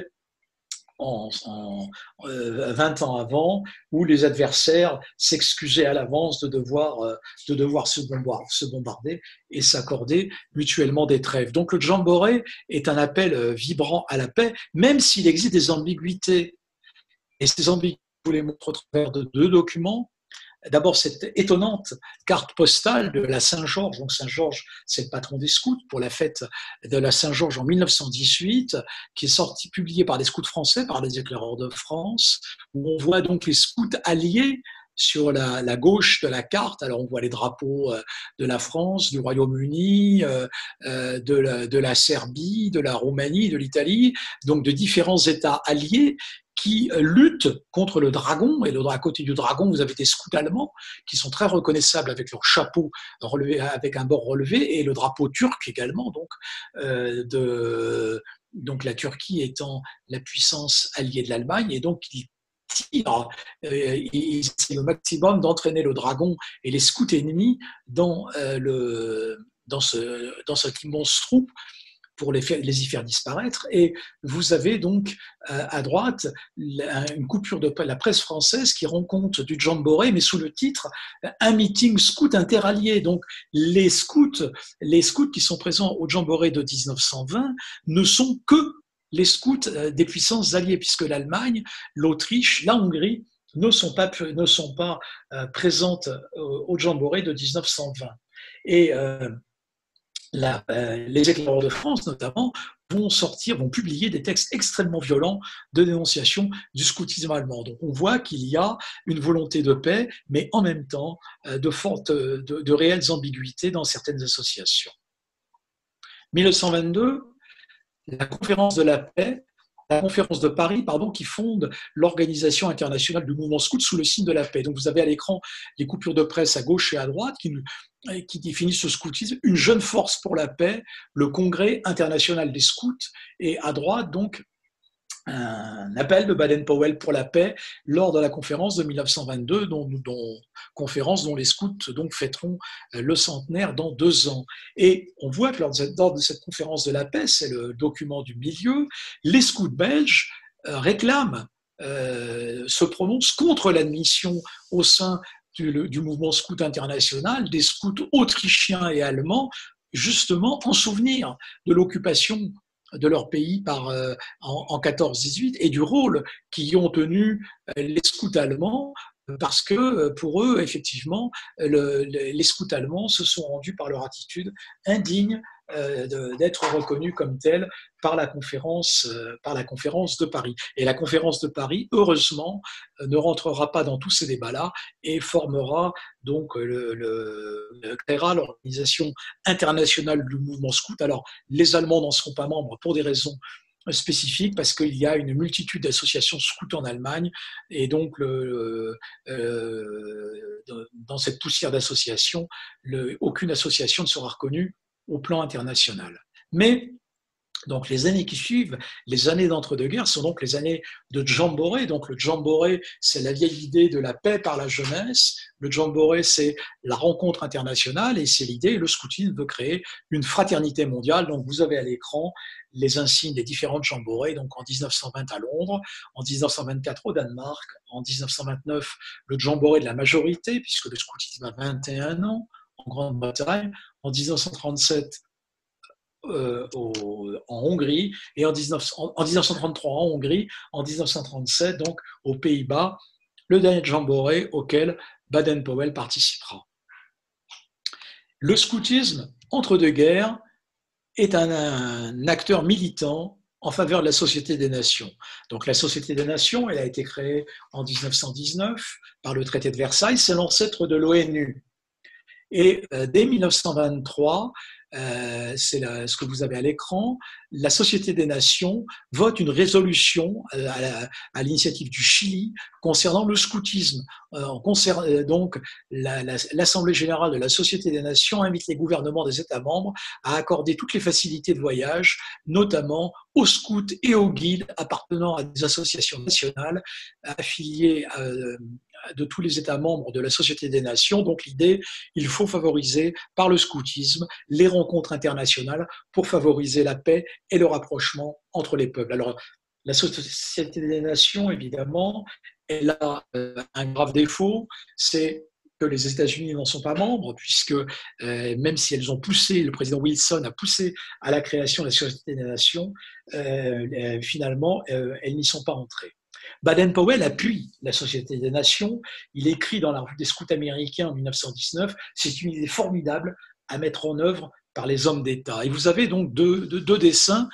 20 ans avant, où les adversaires s'excusaient à l'avance de devoir se bombarder et s'accorder mutuellement des trêves. Donc le Jamboree est un appel vibrant à la paix, même s'il existe des ambiguïtés. Et ces ambiguïtés, je vous les montre au travers de 2 documents. D'abord, cette étonnante carte postale de la Saint-Georges. Donc, Saint-Georges, c'est le patron des scouts, pour la fête de la Saint-Georges en 1918, qui est publiée par les scouts français, par les éclaireurs de France, où on voit donc les scouts alliés sur la gauche de la carte. Alors, on voit les drapeaux de la France, du Royaume-Uni, de la Serbie, de la Roumanie, de l'Italie, donc de différents États alliés qui luttent contre le dragon. Et à côté du dragon, vous avez des scouts allemands qui sont très reconnaissables avec leur chapeau relevé, avec un bord relevé, et le drapeau turc également, donc la Turquie étant la puissance alliée de l'Allemagne, et donc ils tirent, c'est le maximum d'entraîner le dragon et les scouts ennemis dans cette immense troupe pour les y faire disparaître. Et vous avez donc à droite une coupure de la presse française qui rend compte du Jamboree, mais sous le titre « Un meeting scout interallié ». Donc les scouts qui sont présents au Jamboree de 1920 ne sont que les scouts des puissances alliées, puisque l'Allemagne, l'Autriche, la Hongrie ne sont pas présentes au Jamboree de 1920. Et les éclaireurs de France, notamment, vont publier des textes extrêmement violents de dénonciation du scoutisme allemand. Donc on voit qu'il y a une volonté de paix, mais en même temps de réelles ambiguïtés dans certaines associations. 1922, la conférence de la paix, la conférence de Paris, qui fonde l'Organisation internationale du mouvement scout sous le signe de la paix. Donc vous avez à l'écran les coupures de presse à gauche et à droite qui définissent ce scoutisme, une jeune force pour la paix, le Congrès international des scouts, et à droite donc un appel de Baden-Powell pour la paix lors de la conférence de 1922, conférence dont les scouts donc fêteront le centenaire dans 2 ans. Et on voit que lors de cette conférence de la paix, c'est le document du milieu, les scouts belges réclament, se prononcent contre l'admission au sein du mouvement scout international des scouts autrichiens et allemands, justement en souvenir de l'occupation de leur pays en 14-18 et du rôle qu'y ont tenu les scouts allemands, parce que pour eux, effectivement, les scouts allemands se sont rendus par leur attitude indigne d'être reconnus comme tels par la conférence de Paris. Et la conférence de Paris, heureusement, ne rentrera pas dans tous ces débats-là et formera donc créera l'Organisation internationale du mouvement scout. Alors, les Allemands n'en seront pas membres pour des raisons spécifiques, parce qu'il y a une multitude d'associations scouts en Allemagne, et donc dans cette poussière d'associations, aucune association ne sera reconnue au plan international. Mais donc les années qui suivent, les années d'entre-deux-guerres, sont donc les années de Jamboree. Donc le Jamboree, c'est la vieille idée de la paix par la jeunesse. Le Jamboree, c'est la rencontre internationale, et c'est l'idée, le scoutisme veut créer une fraternité mondiale. Donc vous avez à l'écran les insignes des différentes Jamborees, donc en 1920 à Londres, en 1924 au Danemark, en 1929 le Jamboree de la majorité, puisque le scoutisme a 21 ans, en Grande-Bretagne, en 1937 en Hongrie, et en 1933 en Hongrie, en 1937 donc aux Pays-Bas, le dernier Jamboree auquel Baden-Powell participera. Le scoutisme, entre deux guerres, est un acteur militant en faveur de la Société des Nations. Donc la Société des Nations, elle a été créée en 1919 par le traité de Versailles, c'est l'ancêtre de l'ONU. Et dès 1923, c'est ce que vous avez à l'écran, la Société des Nations vote une résolution à l'initiative du Chili concernant le scoutisme. Donc, l'Assemblée générale de la Société des Nations invite les gouvernements des États membres à accorder toutes les facilités de voyage, notamment aux scouts et aux guides appartenant à des associations nationales affiliées de tous les États membres de la Société des Nations. Donc l'idée, il faut favoriser par le scoutisme les rencontres internationales pour favoriser la paix et le rapprochement entre les peuples. Alors, la Société des Nations, évidemment, elle a un grave défaut, c'est que les États-Unis n'en sont pas membres, puisque même si elles ont poussé, le président Wilson a poussé à la création de la Société des Nations, finalement, elles n'y sont pas entrées. Baden-Powell appuie la Société des Nations. Il écrit dans la revue des scouts américains en 1919, c'est une idée formidable à mettre en œuvre par les hommes d'État. Et vous avez donc deux dessins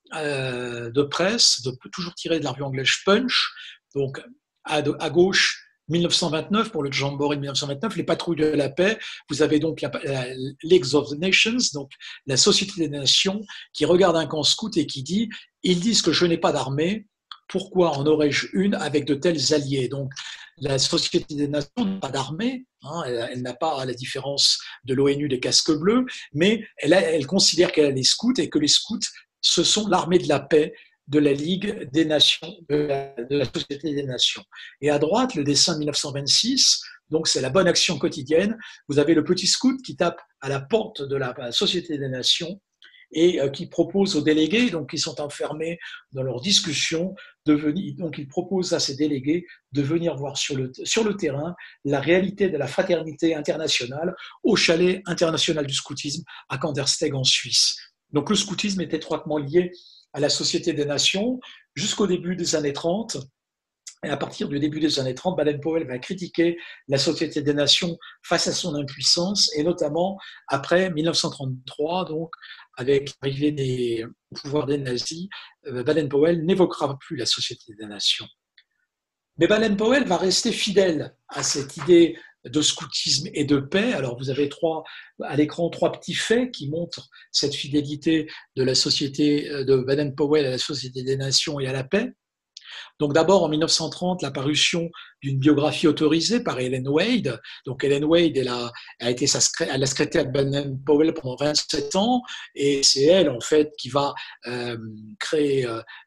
de presse, toujours tirés de la revue anglaise Punch. Donc à gauche, 1929 pour le Jamboree de 1929, les patrouilles de la paix. Vous avez donc la League of the Nations, donc la Société des Nations, qui regarde un camp scout et qui dit « Ils disent que je n'ai pas d'armée, pourquoi en aurais-je une avec de tels alliés ?» Donc, la Société des Nations n'a pas d'armée, hein, elle n'a pas, à la différence de l'ONU, des casques bleus, mais elle considère qu'elle a les scouts et que les scouts, ce sont l'armée de la paix de la Ligue des Nations, de la Société des Nations. Et à droite, le dessin de 1926, donc c'est la bonne action quotidienne. Vous avez le petit scout qui tape à la porte de la Société des Nations et qui propose aux délégués, donc qui sont enfermés dans leurs discussions, donc ils proposent à ces délégués de venir voir sur le terrain la réalité de la fraternité internationale au chalet international du scoutisme à Kandersteg en Suisse. Donc le scoutisme est étroitement lié à la Société des Nations jusqu'au début des années 30. Et à partir du début des années 30, Baden-Powell va critiquer la Société des Nations face à son impuissance, et notamment après 1933, donc avec l'arrivée des pouvoirs des nazis, Baden-Powell n'évoquera plus la Société des Nations. Mais Baden-Powell va rester fidèle à cette idée de scoutisme et de paix. Alors vous avez à l'écran trois petits faits qui montrent cette fidélité de la Société de Baden-Powell à la Société des Nations et à la paix. Donc d'abord, en 1930, la parution d'une biographie autorisée par Ellen Wade. Donc Ellen Wade, elle a secrétaire de Baden-Powell pendant 27 ans, et c'est elle, en fait, qui va créer,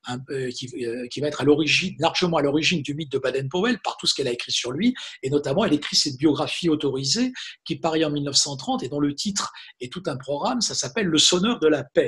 qui va être largement à l'origine du mythe de Baden-Powell par tout ce qu'elle a écrit sur lui, et notamment, elle écrit cette biographie autorisée qui paraît en 1930 et dont le titre est tout un programme, ça s'appelle « Le sonneur de la paix ».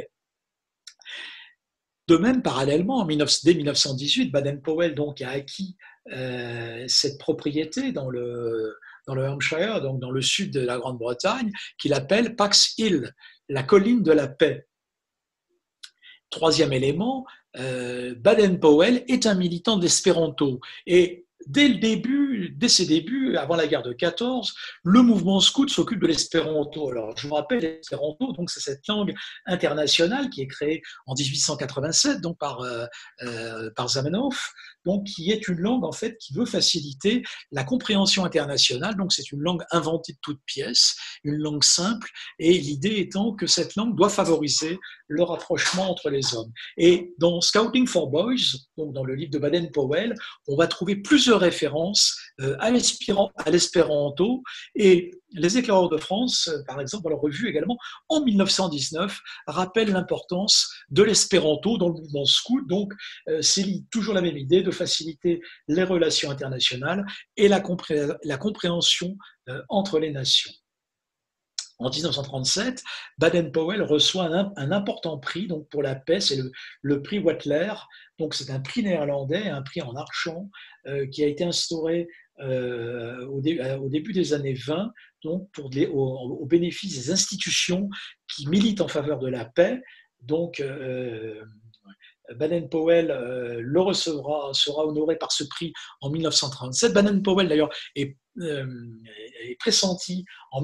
De même, parallèlement, dès 1918, Baden-Powell donc a acquis cette propriété dans le Hampshire, donc dans le sud de la Grande-Bretagne, qu'il appelle Pax Hill, la colline de la paix. Troisième élément, Baden-Powell est un militant d'espéranto, et dès ses débuts, avant la guerre de 14, le mouvement scout s'occupe de l'espéranto. Alors, je vous rappelle, l'espéranto, donc c'est cette langue internationale qui est créée en 1887, donc par Zamenhof, donc qui est une langue en fait qui veut faciliter la compréhension internationale. Donc c'est une langue inventée de toutes pièces, une langue simple, et l'idée étant que cette langue doit favoriser le rapprochement entre les hommes. Et dans Scouting for Boys, donc dans le livre de Baden-Powell, on va trouver plusieurs références à l'espéranto, et les Éclaireurs de France, par exemple, dans leur revue également, en 1919, rappellent l'importance de l'espéranto dans le mouvement scout. Donc, c'est toujours la même idée de faciliter les relations internationales et la compréhension entre les nations. En 1937, Baden-Powell reçoit un important prix donc pour la paix, c'est le prix Wattler. Donc c'est un prix néerlandais, un prix en argent qui a été instauré au début des années 20, donc au bénéfice des institutions qui militent en faveur de la paix. Donc, Baden-Powell le recevra, sera honoré par ce prix en 1937. Baden-Powell, d'ailleurs, est pressenti en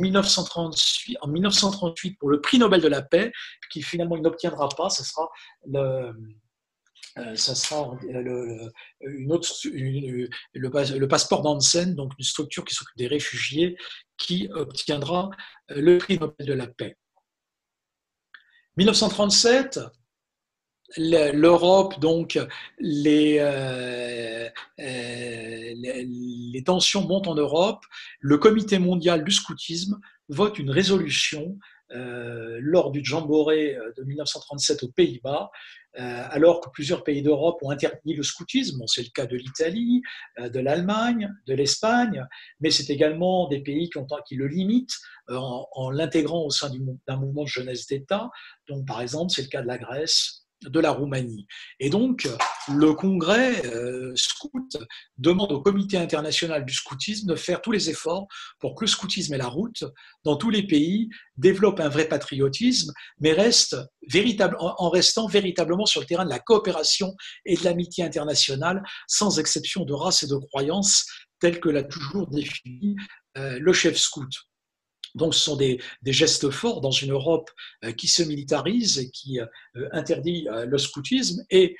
1938 pour le prix Nobel de la paix, qui finalement il n'obtiendra pas. Ce sera le passeport Nansen, donc une structure qui s'occupe des réfugiés, qui obtiendra le prix Nobel de la paix. 1937, l'Europe, donc, les tensions montent en Europe. Le Comité mondial du scoutisme vote une résolution lors du Jamboree de 1937 aux Pays-Bas, alors que plusieurs pays d'Europe ont interdit le scoutisme. Bon, c'est le cas de l'Italie, de l'Allemagne, de l'Espagne, mais c'est également des pays qui le limitent en l'intégrant au sein d'un mouvement de jeunesse d'État. Donc, par exemple, c'est le cas de la Grèce, de la Roumanie. Et donc, le congrès scout demande au Comité international du scoutisme de faire tous les efforts pour que le scoutisme et la route, dans tous les pays, développent un vrai patriotisme, mais en restant véritablement sur le terrain de la coopération et de l'amitié internationale, sans exception de race et de croyance, tel que l'a toujours défini le chef scout. Donc, ce sont des gestes forts dans une Europe qui se militarise et qui interdit le scoutisme. Et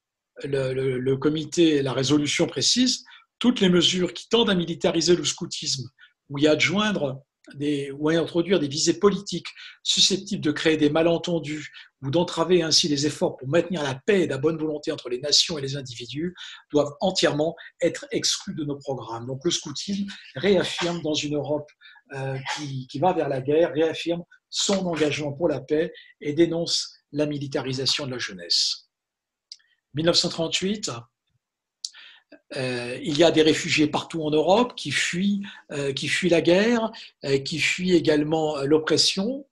le comité, la résolution précise toutes les mesures qui tendent à militariser le scoutisme ou y adjoindre ou à introduire des visées politiques susceptibles de créer des malentendus ou d'entraver ainsi les efforts pour maintenir la paix et la bonne volonté entre les nations et les individus doivent entièrement être exclus de nos programmes. Donc le scoutisme réaffirme dans une Europe qui va vers la guerre, réaffirme son engagement pour la paix et dénonce la militarisation de la jeunesse. 1938, il y a des réfugiés partout en Europe qui fuient la guerre, qui fuient également l'oppression.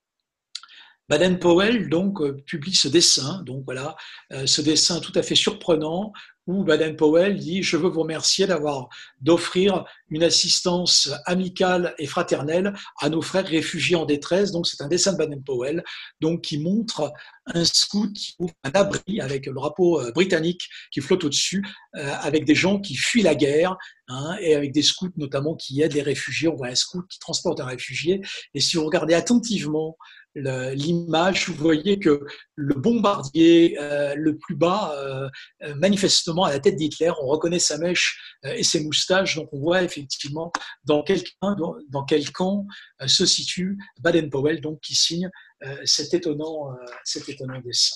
Baden-Powell donc publie ce dessin, donc voilà, ce dessin tout à fait surprenant où Baden-Powell dit « Je veux vous remercier d'offrir une assistance amicale et fraternelle à nos frères réfugiés en détresse ». Donc c'est un dessin de Baden-Powell donc qui montre un scout qui ouvre un abri avec le drapeau britannique qui flotte au-dessus, avec des gens qui fuient la guerre, hein, et avec des scouts notamment qui aident les réfugiés. On voit un scout qui transporte un réfugié. Et si vous regardez attentivement l'image, vous voyez que le bombardier le plus bas, manifestement à la tête d'Hitler, on reconnaît sa mèche et ses moustaches, donc on voit effectivement dans quel camp se situe Baden-Powell, donc qui signe cet étonnant dessin.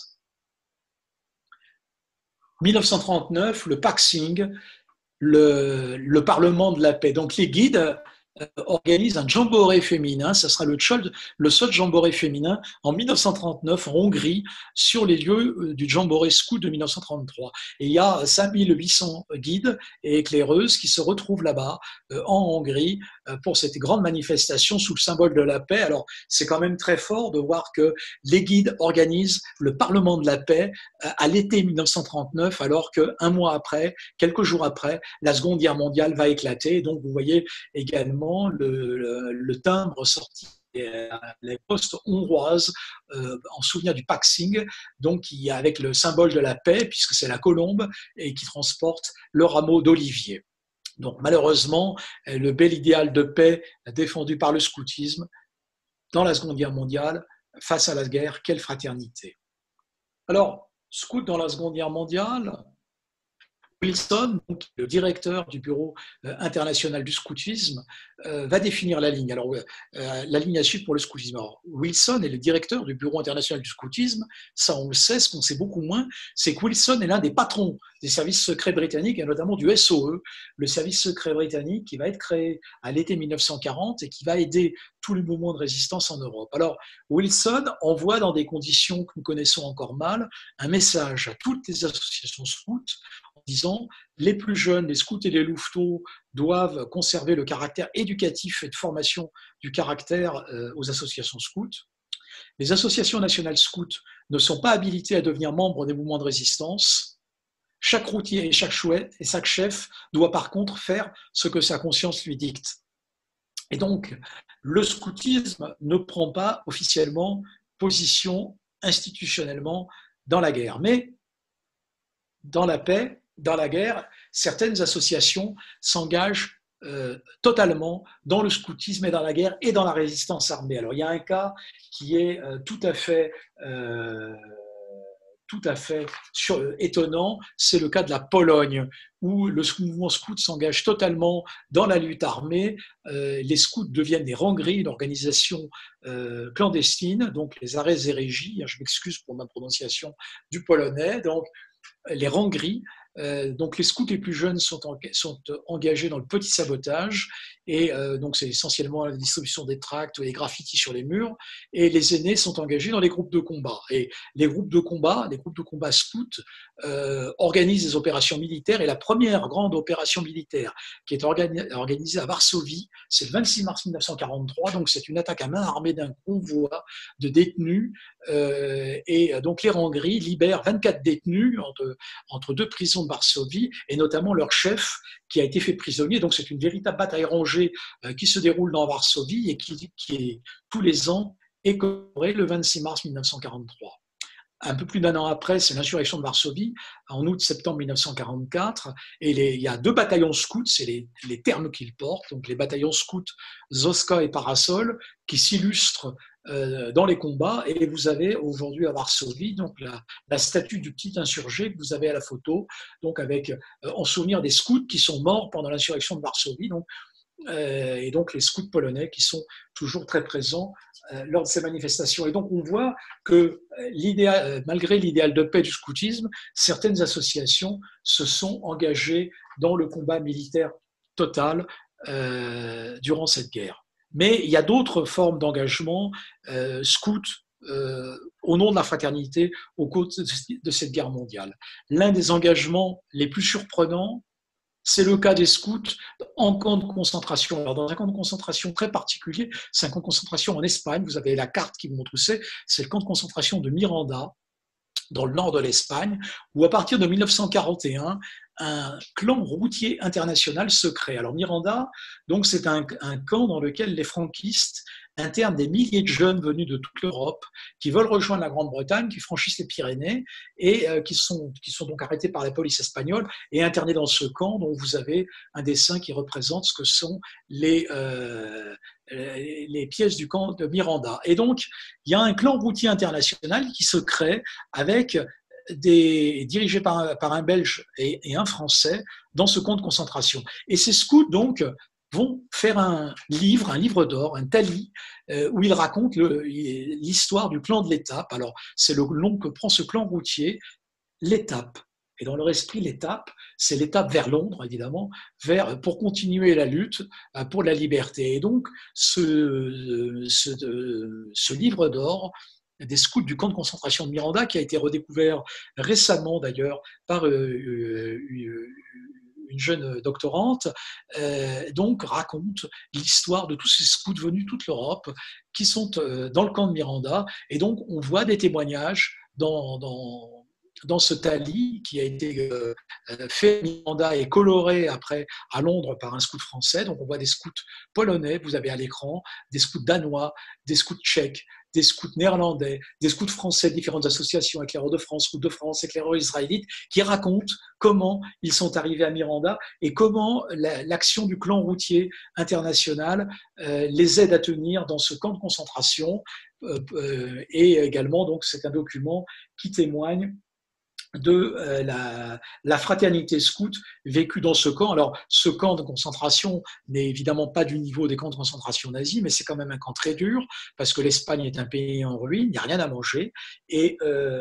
1939, le Paxing, le Parlement de la paix. Donc les guides organise un jamboree féminin, ça sera le seul jamboree féminin en 1939 en Hongrie sur les lieux du jamboree scout de 1933. Et il y a 5800 guides et éclaireuses qui se retrouvent là-bas en Hongrie pour cette grande manifestation sous le symbole de la paix. Alors c'est quand même très fort de voir que les guides organisent le Parlement de la paix à l'été 1939 alors qu'un mois après, quelques jours après, la Seconde Guerre mondiale va éclater. Donc vous voyez également le timbre sorti les postes hongroises en souvenir du Paxing, donc avec le symbole de la paix, puisque c'est la colombe, et qui transporte le rameau d'olivier. Donc malheureusement, le bel idéal de paix défendu par le scoutisme dans la Seconde Guerre mondiale, face à la guerre, quelle fraternité. Alors, scout dans la Seconde Guerre mondiale, Wilson, donc, le directeur du Bureau international du scoutisme, va définir la ligne. Alors, la ligne à suivre pour le scoutisme. Alors, Wilson est le directeur du Bureau international du scoutisme. Ça, on le sait. Ce qu'on sait beaucoup moins, c'est que Wilson est l'un des patrons des services secrets britanniques et notamment du SOE, le service secret britannique qui va être créé à l'été 1940 et qui va aider tous les mouvements de résistance en Europe. Alors, Wilson envoie dans des conditions que nous connaissons encore mal un message à toutes les associations scouts disant les plus jeunes, les scouts et les louveteaux doivent conserver le caractère éducatif et de formation du caractère aux associations scouts. Les associations nationales scouts ne sont pas habilitées à devenir membres des mouvements de résistance. Chaque routier et chaque chef doit par contre faire ce que sa conscience lui dicte. Et donc, le scoutisme ne prend pas officiellement position institutionnellement dans la guerre. Mais dans la paix, dans la guerre, certaines associations s'engagent totalement dans le scoutisme et dans la guerre et dans la résistance armée. Alors, il y a un cas qui est tout à fait étonnant, c'est le cas de la Pologne, où le mouvement scout s'engage totalement dans la lutte armée. Les scouts deviennent des rangeries, une organisation clandestine, donc les arrêts hérégies, je m'excuse pour ma prononciation du polonais, donc les rangeries. Donc les scouts les plus jeunes sont engagés dans le petit sabotage et donc c'est essentiellement la distribution des tracts, les graffitis sur les murs, et les aînés sont engagés dans les groupes de combat. Et les groupes de combat scouts organisent des opérations militaires, et la première grande opération militaire qui est organisée à Varsovie, c'est le 26 mars 1943, donc c'est une attaque à main armée d'un convoi de détenus, et donc les rangeries libèrent 24 détenus entre deux prisons de Varsovie, et notamment leur chef qui a été fait prisonnier. Donc c'est une véritable bataille rangée qui se déroule dans Varsovie et qui est tous les ans est commémorée le 26 mars 1943. Un peu plus d'un an après, c'est l'insurrection de Varsovie, en août-septembre 1944, et il y a deux bataillons scouts, c'est les termes qu'ils portent, donc les bataillons scouts Zoska et Parasol, qui s'illustrent dans les combats, et vous avez aujourd'hui à Varsovie donc la statue du petit insurgé que vous avez à la photo, donc avec en souvenir des scouts qui sont morts pendant l'insurrection de Varsovie, donc, et donc les scouts polonais qui sont toujours très présents lors de ces manifestations. Et donc on voit que malgré l'idéal de paix du scoutisme, certaines associations se sont engagées dans le combat militaire total durant cette guerre. Mais il y a d'autres formes d'engagement scout au nom de la fraternité au cours de cette guerre mondiale. L'un des engagements les plus surprenants, c'est le cas des scouts en camp de concentration. Alors, dans un camp de concentration très particulier, c'est un camp de concentration en Espagne. Vous avez la carte qui vous montre où c'est le camp de concentration de Miranda, dans le nord de l'Espagne, où à partir de 1941, un clan routier international se crée. Alors Miranda, donc c'est un camp dans lequel les franquistes internent des milliers de jeunes venus de toute l'Europe qui veulent rejoindre la Grande-Bretagne, qui franchissent les Pyrénées et qui sont donc arrêtés par la police espagnole et internés dans ce camp dont vous avez un dessin qui représente ce que sont les pièces du camp de Miranda. Et donc, il y a un clan routier international qui se crée avec dirigé par un Belge et un Français dans ce camp de concentration. Et ces scouts, donc, vont faire un livre d'or, un tali, où ils racontent l'histoire du clan de l'Étape. Alors, c'est le nom que prend ce clan routier, l'Étape. Et dans leur esprit, l'étape, c'est l'étape vers Londres, évidemment, pour continuer la lutte pour la liberté. Et donc, ce livre d'or des scouts du camp de concentration de Miranda, qui a été redécouvert récemment d'ailleurs par une jeune doctorante, donc raconte l'histoire de tous ces scouts venus de toute l'Europe qui sont dans le camp de Miranda. Et donc, on voit des témoignages dans ce tali qui a été fait à Miranda et coloré après à Londres par un scout français. Donc on voit des scouts polonais, vous avez à l'écran, des scouts danois, des scouts tchèques, des scouts néerlandais, des scouts français, différentes associations, Éclaireurs de France, Scouts de France, Éclaireurs israélites, qui racontent comment ils sont arrivés à Miranda et comment l'action du clan routier international les aide à tenir dans ce camp de concentration. Et également, donc, c'est un document qui témoigne de la fraternité scout vécue dans ce camp. Alors, ce camp de concentration n'est évidemment pas du niveau des camps de concentration nazis, mais c'est quand même un camp très dur, parce que l'Espagne est un pays en ruine, il n'y a rien à manger, et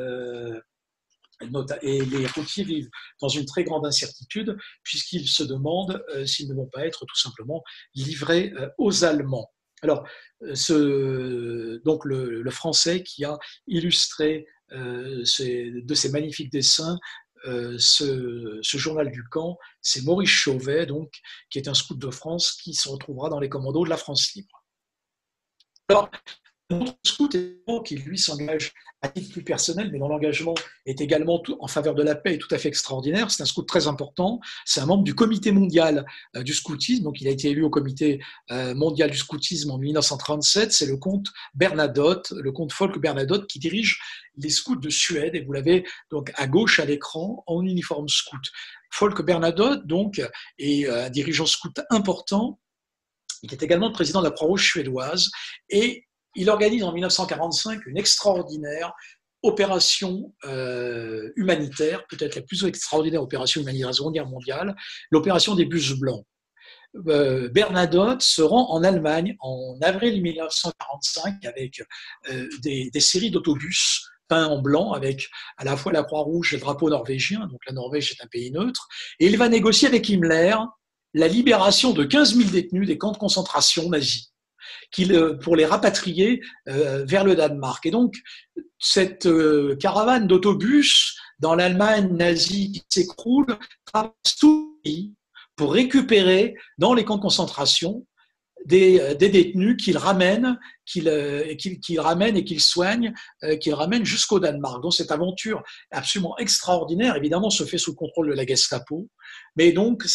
les routiers vivent dans une très grande incertitude, puisqu'ils se demandent s'ils ne vont pas être tout simplement livrés aux Allemands. Alors, donc le Français qui a illustré de ces magnifiques dessins ce journal du camp, c'est Maurice Chauvet, donc, qui est un scout de France qui se retrouvera dans les commandos de la France libre. Alors, Un autre scout qui, lui, s'engage à titre plus personnel, mais dont l'engagement est également en faveur de la paix et tout à fait extraordinaire. C'est un scout très important. C'est un membre du comité mondial du scoutisme. Donc, il a été élu au comité mondial du scoutisme en 1937. C'est le comte Bernadotte, le comte Folke Bernadotte, qui dirige les scouts de Suède. Et vous l'avez donc à gauche à l'écran en uniforme scout. Folke Bernadotte, donc, est un dirigeant scout important. Il est également le président de la Croix-Rouge suédoise et il organise en 1945 une extraordinaire opération humanitaire, peut-être la plus extraordinaire opération humanitaire de la Seconde Guerre mondiale, l'opération des bus blancs. Bernadotte se rend en Allemagne en avril 1945 avec des séries d'autobus peints en blanc avec à la fois la Croix-Rouge et le drapeau norvégien, donc la Norvège est un pays neutre, et il va négocier avec Himmler la libération de 15 000 détenus des camps de concentration nazis pour les rapatrier vers le Danemark. Et donc, cette caravane d'autobus dans l'Allemagne nazie qui s'écroule traverse tout le pays pour récupérer dans les camps de concentration des détenus qu'ils ramènent, qu'ils ramènent et qu'ils soignent, qu'ils ramènent jusqu'au Danemark. Donc cette aventure absolument extraordinaire, évidemment, se fait sous le contrôle de la Gestapo, mais donc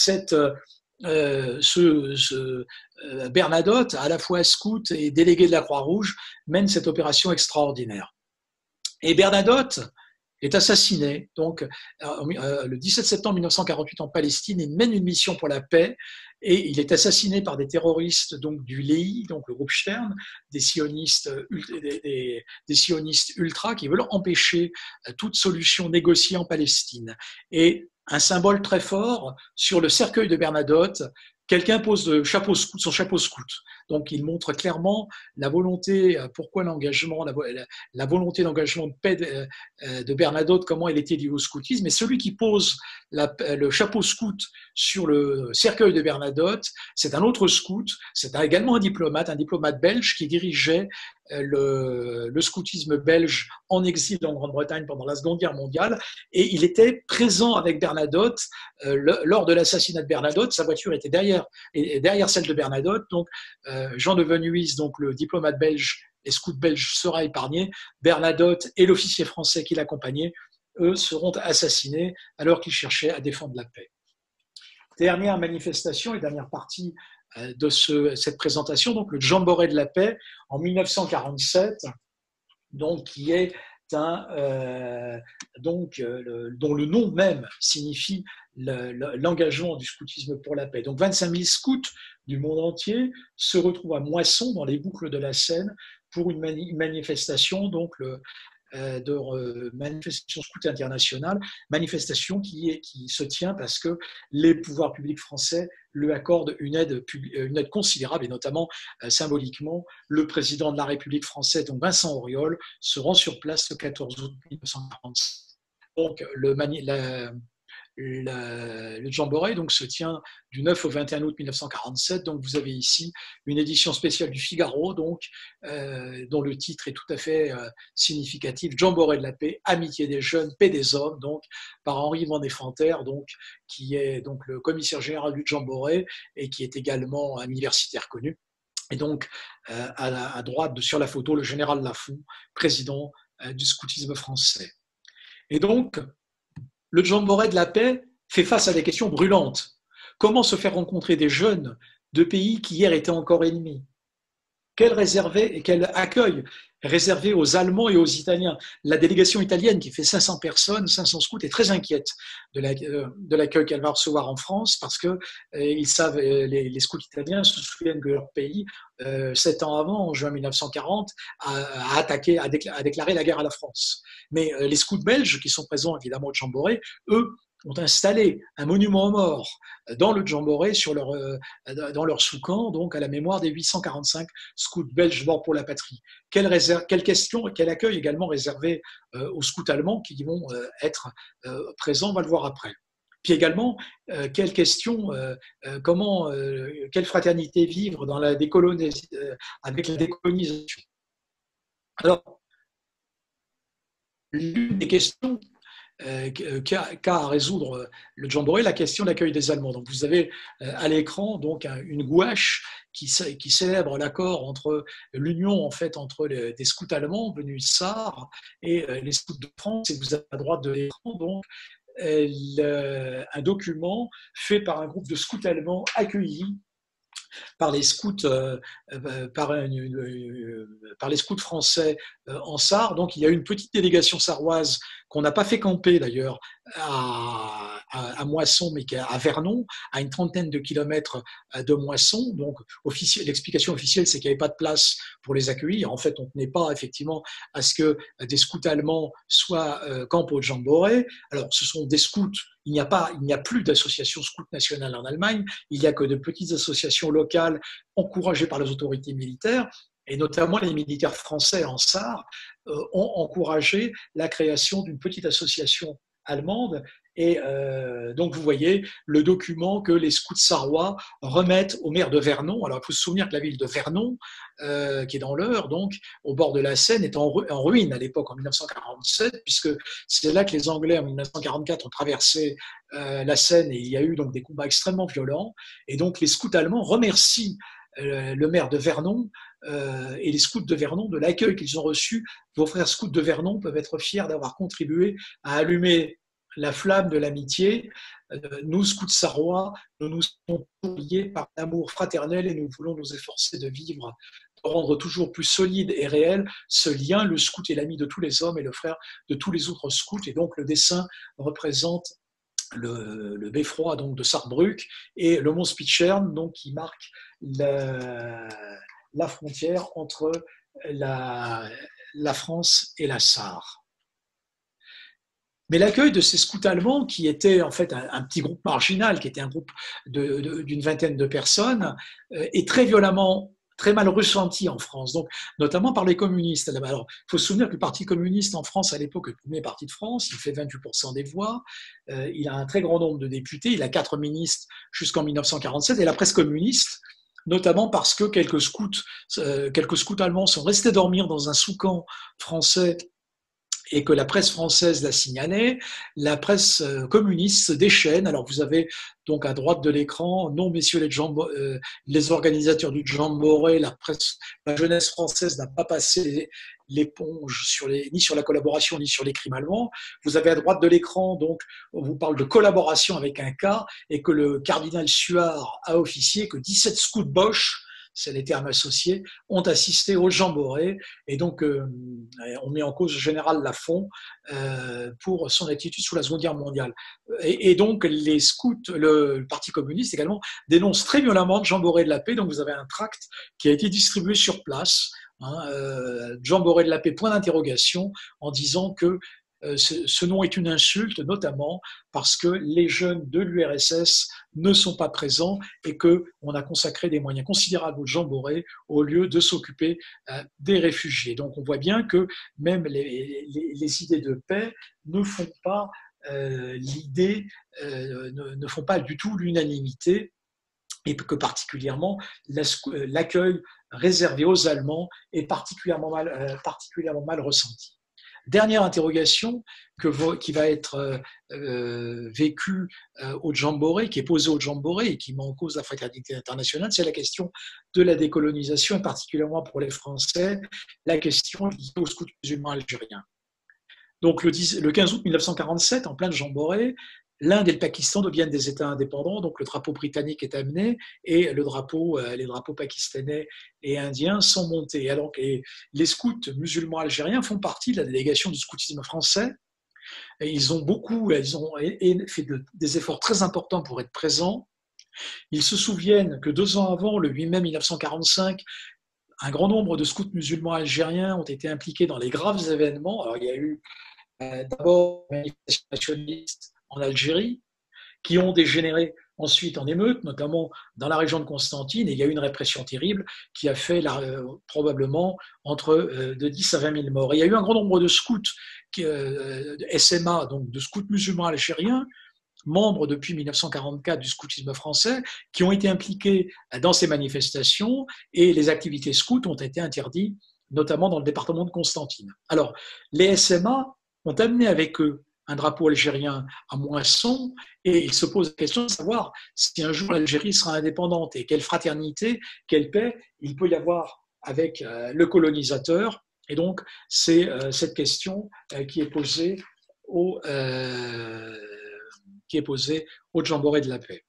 Bernadotte, à la fois scout et délégué de la Croix-Rouge, mène cette opération extraordinaire. Et Bernadotte est assassiné donc le 17 septembre 1948 en Palestine. Il mène une mission pour la paix et il est assassiné par des terroristes donc du Lehi, donc le groupe Stern, des sionistes ultra qui veulent empêcher toute solution négociée en Palestine. Et un symbole très fort sur le cercueil de Bernadotte, quelqu'un pose son chapeau scout. Donc, il montre clairement la volonté, pourquoi l'engagement, la volonté d'engagement de paix de Bernadotte, comment elle était liée au scoutisme. Et celui qui pose le chapeau scout sur le cercueil de Bernadotte, c'est un autre scout, c'est également un diplomate belge qui dirigeait le scoutisme belge en exil en Grande-Bretagne pendant la Seconde Guerre mondiale. Et il était présent avec Bernadotte lors de l'assassinat de Bernadotte. Sa voiture était derrière celle de Bernadotte. Donc, Jean de Venuys, donc le diplomate belge et scout belge, sera épargné. Bernadotte et l'officier français qui l'accompagnait, eux, seront assassinés alors qu'ils cherchaient à défendre la paix. Dernière manifestation et dernière partie de cette présentation, donc le Jamboree de la paix en 1947, donc qui est dont le nom même signifie l'engagement du scoutisme pour la paix. Donc 25 000 scouts du monde entier se retrouvent à Moisson, dans les boucles de la Seine, pour une manifestation, donc manifestation scout internationale, manifestation qui se tient parce que les pouvoirs publics français lui accordent une aide considérable, et notamment symboliquement, le président de la République française, donc Vincent Auriol, se rend sur place le 14 août 1946. Donc le Jamboree donc, se tient du 9 au 21 août 1947. Donc, vous avez ici une édition spéciale du Figaro, donc, dont le titre est tout à fait significatif. Jamboree de la paix, amitié des jeunes, paix des hommes, donc, par Henri Van Effenter, donc, qui est donc, le commissaire général du Jamboree et qui est également un universitaire connu. Et donc, à droite, sur la photo, le général Lafont, président du scoutisme français. Et donc, le Jamboree de la paix fait face à des questions brûlantes. Comment se faire rencontrer des jeunes de pays qui hier étaient encore ennemis? Quel accueil réservé aux Allemands et aux Italiens? La délégation italienne, qui fait 500 personnes, 500 scouts, est très inquiète de l'accueil qu'elle va recevoir en France parce que ils savent, les scouts italiens se souviennent que leur pays, 7 ans avant, en juin 1940, a déclaré la guerre à la France. Mais les scouts belges, qui sont présents évidemment au Jamboree, eux, ont installé un monument aux morts dans le Jamboree dans leur sous-camp, donc à la mémoire des 845 scouts belges morts pour la patrie. Quelle accueil également réservé aux scouts allemands qui vont être présents, on va le voir après. Puis également, quelle fraternité vivre avec la décolonisation. Alors, l'une des questions qu'a à résoudre le Jamboree, la question de l'accueil des Allemands. Donc vous avez à l'écran donc une gouache qui célèbre l'accord entre l'union en fait entre des scouts allemands venus de Sarre et les scouts de France. Et vous avez à droite de l'écran donc un document fait par un groupe de scouts allemands accueillis par les scouts, par les scouts français en Sarre. Donc il y a une petite délégation sarroise qu'on n'a pas fait camper d'ailleurs à Moisson, mais à Vernon, à une trentaine de kilomètres de Moisson. Donc l'explication officielle, c'est qu'il n'y avait pas de place pour les accueillir. En fait, on ne tenait pas effectivement à ce que des scouts allemands soient campés au Jamboree. Alors, ce sont des scouts. Il n'y a plus d'association scout nationale en Allemagne. Il n'y a que de petites associations locales encouragées par les autorités militaires. Et notamment les militaires français en Sarre ont encouragé la création d'une petite association allemande. Et donc, vous voyez le document que les scouts sarrois remettent au maire de Vernon. Alors, il faut se souvenir que la ville de Vernon, qui est dans l'Eure, donc au bord de la Seine, est en ruine à l'époque, en 1947, puisque c'est là que les Anglais, en 1944, ont traversé la Seine et il y a eu donc des combats extrêmement violents. Et donc, les scouts allemands remercient le maire de Vernon et les scouts de Vernon de l'accueil qu'ils ont reçu. Vos frères scouts de Vernon peuvent être fiers d'avoir contribué à allumer la flamme de l'amitié. Nous, scouts sarrois, nous nous sommes liés par l'amour fraternel et nous voulons nous efforcer de vivre, de rendre toujours plus solide et réel ce lien. Le scout est l'ami de tous les hommes et le frère de tous les autres scouts. Et donc, le dessin représente le beffroi donc de Sarrebruck et le mont Spitzschern donc qui marque la frontière entre la France et la Sarre. Mais l'accueil de ces scouts allemands, qui étaient en fait un petit groupe marginal, qui était un groupe d'une vingtaine de personnes, est très mal ressenti en France, donc notamment par les communistes. Alors, il faut se souvenir que le Parti communiste en France, à l'époque, est le premier parti de France, il fait 28% des voix, il a un très grand nombre de députés, il a 4 ministres jusqu'en 1947, et la presse communiste, notamment parce que quelques scouts allemands sont restés dormir dans un sous-camp français et que la presse française l'a signalé, la presse communiste se déchaîne. Alors vous avez donc à droite de l'écran, non messieurs les organisateurs du Jamboree, la jeunesse française n'a pas passé l'éponge ni sur la collaboration ni sur les crimes allemands. Vous avez à droite de l'écran, donc on vous parle de collaboration avec un cas et que le cardinal Suard a officié que 17 scouts Bosch, c'est les termes associés, ont assisté au Jamboree et donc on met en cause le général Lafont pour son attitude sous la Seconde Guerre mondiale. Et donc les scouts, le Parti communiste également, dénonce très violemment Jamboree de la paix. Donc vous avez un tract qui a été distribué sur place, Jamboree de la paix, point d'interrogation, en disant que ce nom est une insulte, notamment parce que les jeunes de l'URSS ne sont pas présents et qu'on a consacré des moyens considérables au Jamboree au lieu de s'occuper des réfugiés. Donc on voit bien que même les idées de paix ne font pas ne font pas du tout l'unanimité et que particulièrement l'accueil réservé aux Allemands est particulièrement mal ressenti. Dernière interrogation qui va être vécue au Jamboree, qui est posée au Jamboree et qui met en cause la fraternité internationale, c'est la question de la décolonisation et particulièrement pour les Français, la question liée aux scouts musulmans algériens. Donc le 15 août 1947, en plein Jamboree, l'Inde et le Pakistan deviennent des États indépendants, donc le drapeau britannique est amené et les drapeaux pakistanais et indiens sont montés. Alors que les scouts musulmans algériens font partie de la délégation du scoutisme français. Et ils ont fait des efforts très importants pour être présents. Ils se souviennent que 2 ans avant, le 8 mai 1945, un grand nombre de scouts musulmans algériens ont été impliqués dans les graves événements. Alors, il y a eu d'abord des manifestations nationalistes en Algérie, qui ont dégénéré ensuite en émeutes, notamment dans la région de Constantine, et il y a eu une répression terrible qui a fait probablement de 10 à 20 000 morts. Et il y a eu un grand nombre de scouts, SMA, donc de scouts musulmans algériens, membres depuis 1944 du scoutisme français, qui ont été impliqués dans ces manifestations, et les activités scouts ont été interdites, notamment dans le département de Constantine. Alors, les SMA ont amené avec eux un drapeau algérien à Moisson, et il se pose la question de savoir si un jour l'Algérie sera indépendante et quelle fraternité, quelle paix il peut y avoir avec le colonisateur. Et donc, c'est cette question qui est posée au Jamboree de la paix.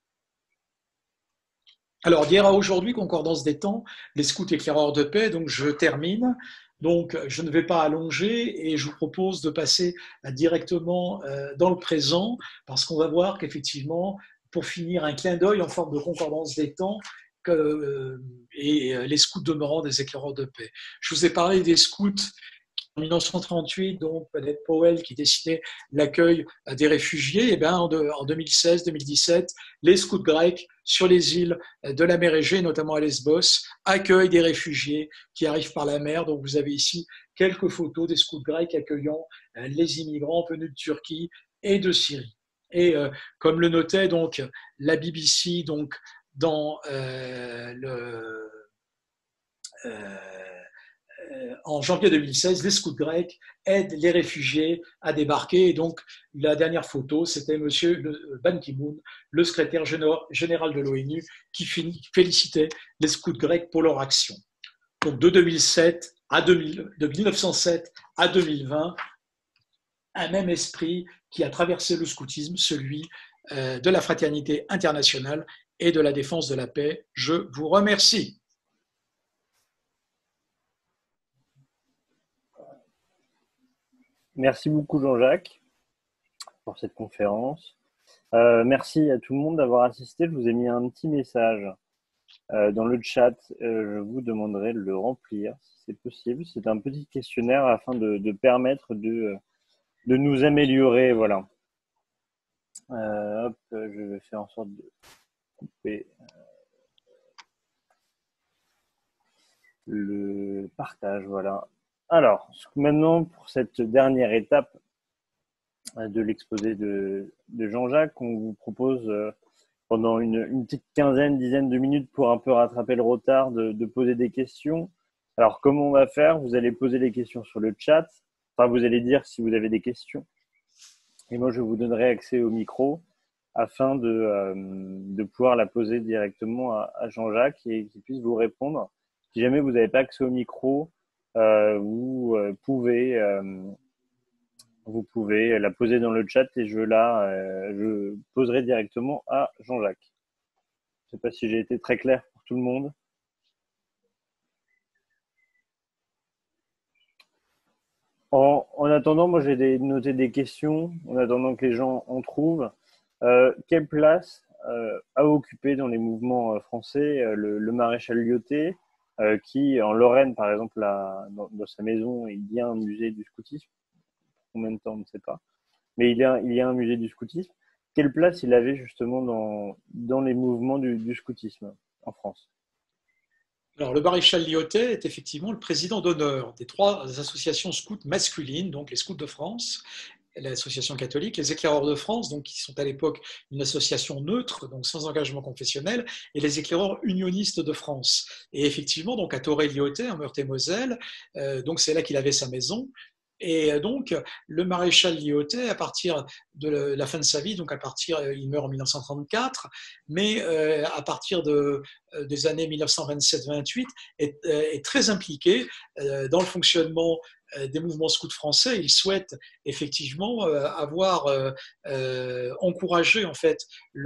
Alors, d'hier à aujourd'hui, concordance des temps, les scouts éclaireurs de paix, donc je termine. Donc, je ne vais pas allonger et je vous propose de passer directement dans le présent parce qu'on va voir qu'effectivement, pour finir, un clin d'œil en forme de concordance des temps et les scouts demeurant des éclaireurs de paix. Je vous ai parlé des scouts en 1938, donc Baden-Powell qui décidait l'accueil des réfugiés. Et bien, en 2016-2017, les scouts grecs sur les îles de la mer Égée, notamment à Lesbos, accueillent des réfugiés qui arrivent par la mer. Donc, vous avez ici quelques photos des scouts grecs accueillant les immigrants venus de Turquie et de Syrie. Et comme le notait donc la BBC, donc dans en janvier 2016, les scouts grecs aident les réfugiés à débarquer. Et donc, la dernière photo, c'était M. Ban Ki-moon, le secrétaire général de l'ONU, qui félicitait les scouts grecs pour leur action. Donc, de 1907 à 2020, un même esprit qui a traversé le scoutisme, celui de la fraternité internationale et de la défense de la paix. Je vous remercie. Merci beaucoup Jean-Jacques pour cette conférence. Merci à tout le monde d'avoir assisté. Je vous ai mis un petit message dans le chat. Je vous demanderai de le remplir si c'est possible. C'est un petit questionnaire afin de permettre de nous améliorer. Voilà. Hop, je vais faire en sorte de couper le partage. Voilà. Alors, maintenant, pour cette dernière étape de l'exposé de Jean-Jacques, on vous propose pendant une petite dizaine de minutes pour un peu rattraper le retard de poser des questions. Alors, comment on va faire? Vous allez poser les questions sur le chat. Enfin, vous allez dire si vous avez des questions. Et moi, je vous donnerai accès au micro afin de pouvoir la poser directement à Jean-Jacques et qu'il puisse vous répondre. Si jamais vous n'avez pas accès au micro, vous pouvez la poser dans le chat et je poserai directement à Jean-Jacques. Je ne sais pas si j'ai été très clair pour tout le monde. En attendant, moi j'ai noté des questions, en attendant que les gens en trouvent. Quelle place a occupé dans les mouvements français le maréchal Lyautey, qui en Lorraine, par exemple, dans sa maison, il y a un musée du scoutisme. Combien de temps, on ne sait pas. Mais il y a un musée du scoutisme. Quelle place il avait justement dans les mouvements du scoutisme en France? Alors, le maréchal Lyautey est effectivement le président d'honneur des 3 associations scouts masculines, donc les Scouts de France, l'association catholique, les Éclaireurs de France, donc qui sont à l'époque une association neutre, donc sans engagement confessionnel, et les Éclaireurs unionistes de France. Et effectivement, donc à Thoré-Lyautey, en Meurthe-et-Moselle, donc c'est là qu'il avait sa maison. Et donc, le maréchal Lyautey, à partir de la fin de sa vie, donc il meurt en 1934, mais à partir des années 1927-28, est très impliqué dans le fonctionnement des mouvements scouts français. Il souhaite effectivement avoir encouragé en fait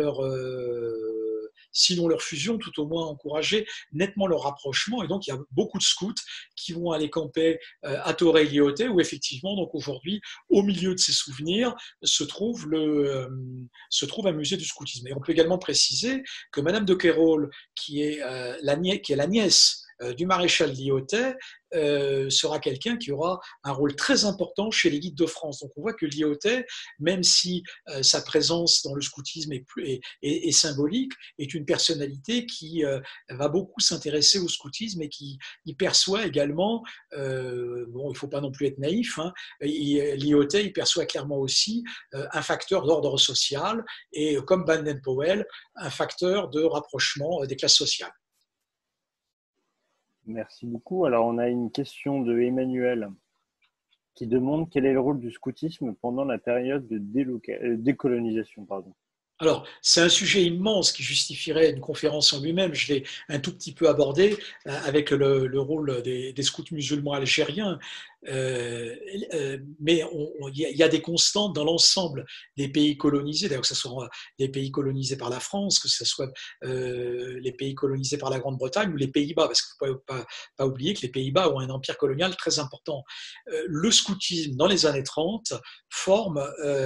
sinon leur fusion, tout au moins encourager nettement leur rapprochement. Et donc, il y a beaucoup de scouts qui vont aller camper à Thoré-Lyautey, où effectivement, donc aujourd'hui, au milieu de ces souvenirs, se trouve un musée du scoutisme. Et on peut également préciser que Madame de Quérol, qui est la nièce du maréchal Lyautey, sera quelqu'un qui aura un rôle très important chez les guides de France. Donc on voit que Lyautey, même si sa présence dans le scoutisme est symbolique, est une personnalité qui va beaucoup s'intéresser au scoutisme et qui y perçoit également, il ne faut pas non plus être naïf, hein, Lyautey il perçoit clairement aussi un facteur d'ordre social et, comme Baden-Powell, un facteur de rapprochement des classes sociales. Merci beaucoup. Alors, on a une question de Emmanuel qui demande quel est le rôle du scoutisme pendant la période de décolonisation. Pardon. Alors, c'est un sujet immense qui justifierait une conférence en lui-même. Je l'ai un tout petit peu abordé avec le rôle des scouts musulmans algériens. Mais il y a des constantes dans l'ensemble des pays colonisés, d'ailleurs que ce soit les pays colonisés par la France, que ce soit les pays colonisés par la Grande-Bretagne ou les Pays-Bas, parce qu'il ne faut pas oublier que les Pays-Bas ont un empire colonial très important. Le scoutisme, dans les années 30, forme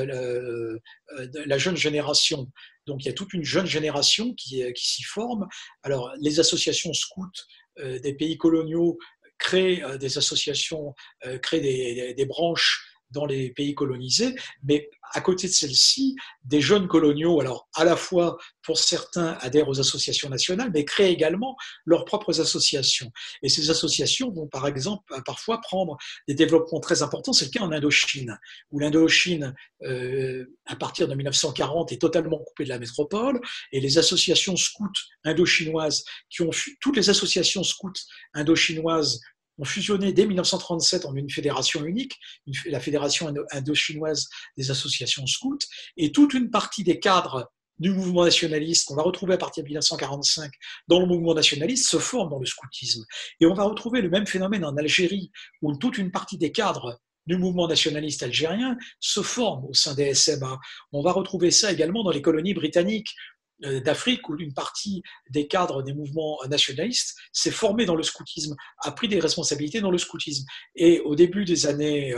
la jeune génération. Donc il y a toute une jeune génération qui s'y forme. Alors les associations scouts des pays coloniaux créent des associations, créent des branches dans les pays colonisés, mais à côté de celles-ci, des jeunes coloniaux, alors à la fois pour certains adhèrent aux associations nationales, mais créent également leurs propres associations. Et ces associations vont par exemple parfois prendre des développements très importants. C'est le cas en Indochine, où l'Indochine, à partir de 1940, est totalement coupée de la métropole, et les associations scouts indochinoises, toutes les associations scouts indochinoises ont fusionné dès 1937 en une fédération unique, la Fédération indo-chinoise des associations scouts, et toute une partie des cadres du mouvement nationaliste qu'on va retrouver à partir de 1945 dans le mouvement nationaliste se forment dans le scoutisme. Et on va retrouver le même phénomène en Algérie, où toute une partie des cadres du mouvement nationaliste algérien se forment au sein des SMA. On va retrouver ça également dans les colonies britanniques d'Afrique, où une partie des cadres des mouvements nationalistes s'est formée dans le scoutisme, a pris des responsabilités dans le scoutisme. Et au début des années,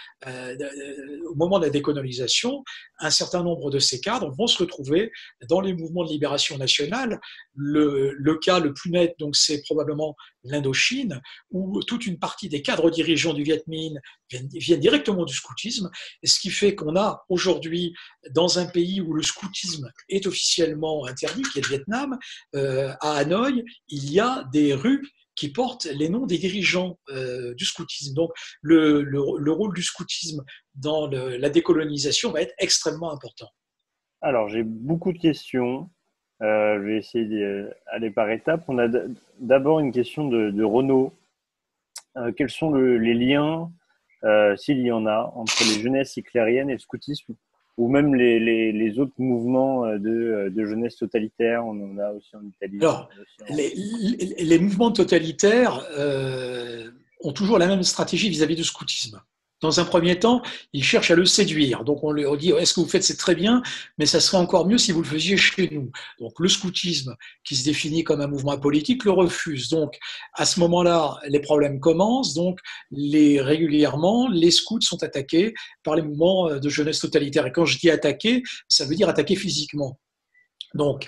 au moment de la décolonisation, un certain nombre de ces cadres vont se retrouver dans les mouvements de libération nationale. Le cas le plus net, donc, c'est probablement l'Indochine, où toute une partie des cadres dirigeants du Viet Minh viennent directement du scoutisme, et ce qui fait qu'on a aujourd'hui, dans un pays où le scoutisme est officiellement interdit, qui est le Vietnam, à Hanoï, il y a des rues qui portent les noms des dirigeants du scoutisme. Donc le rôle du scoutisme dans la décolonisation va être extrêmement important. Alors, j'ai beaucoup de questions. Je vais essayer d'aller par étapes. On a d'abord une question de Renaud. Quels sont les liens, s'il y en a, entre les jeunesses hitlériennes et le scoutisme, ou même les autres mouvements de jeunesse totalitaire? On en a aussi en Italie. Alors, les mouvements totalitaires ont toujours la même stratégie vis-à-vis du scoutisme. Dans un premier temps, ils cherchent à le séduire. Donc, on leur dit, est-ce que vous faites, c'est très bien, mais ça serait encore mieux si vous le faisiez chez nous. Donc, le scoutisme, qui se définit comme un mouvement politique, le refuse. Donc, à ce moment-là, les problèmes commencent. Donc, régulièrement, les scouts sont attaqués par les mouvements de jeunesse totalitaire. Et quand je dis attaquer, ça veut dire attaquer physiquement. Donc,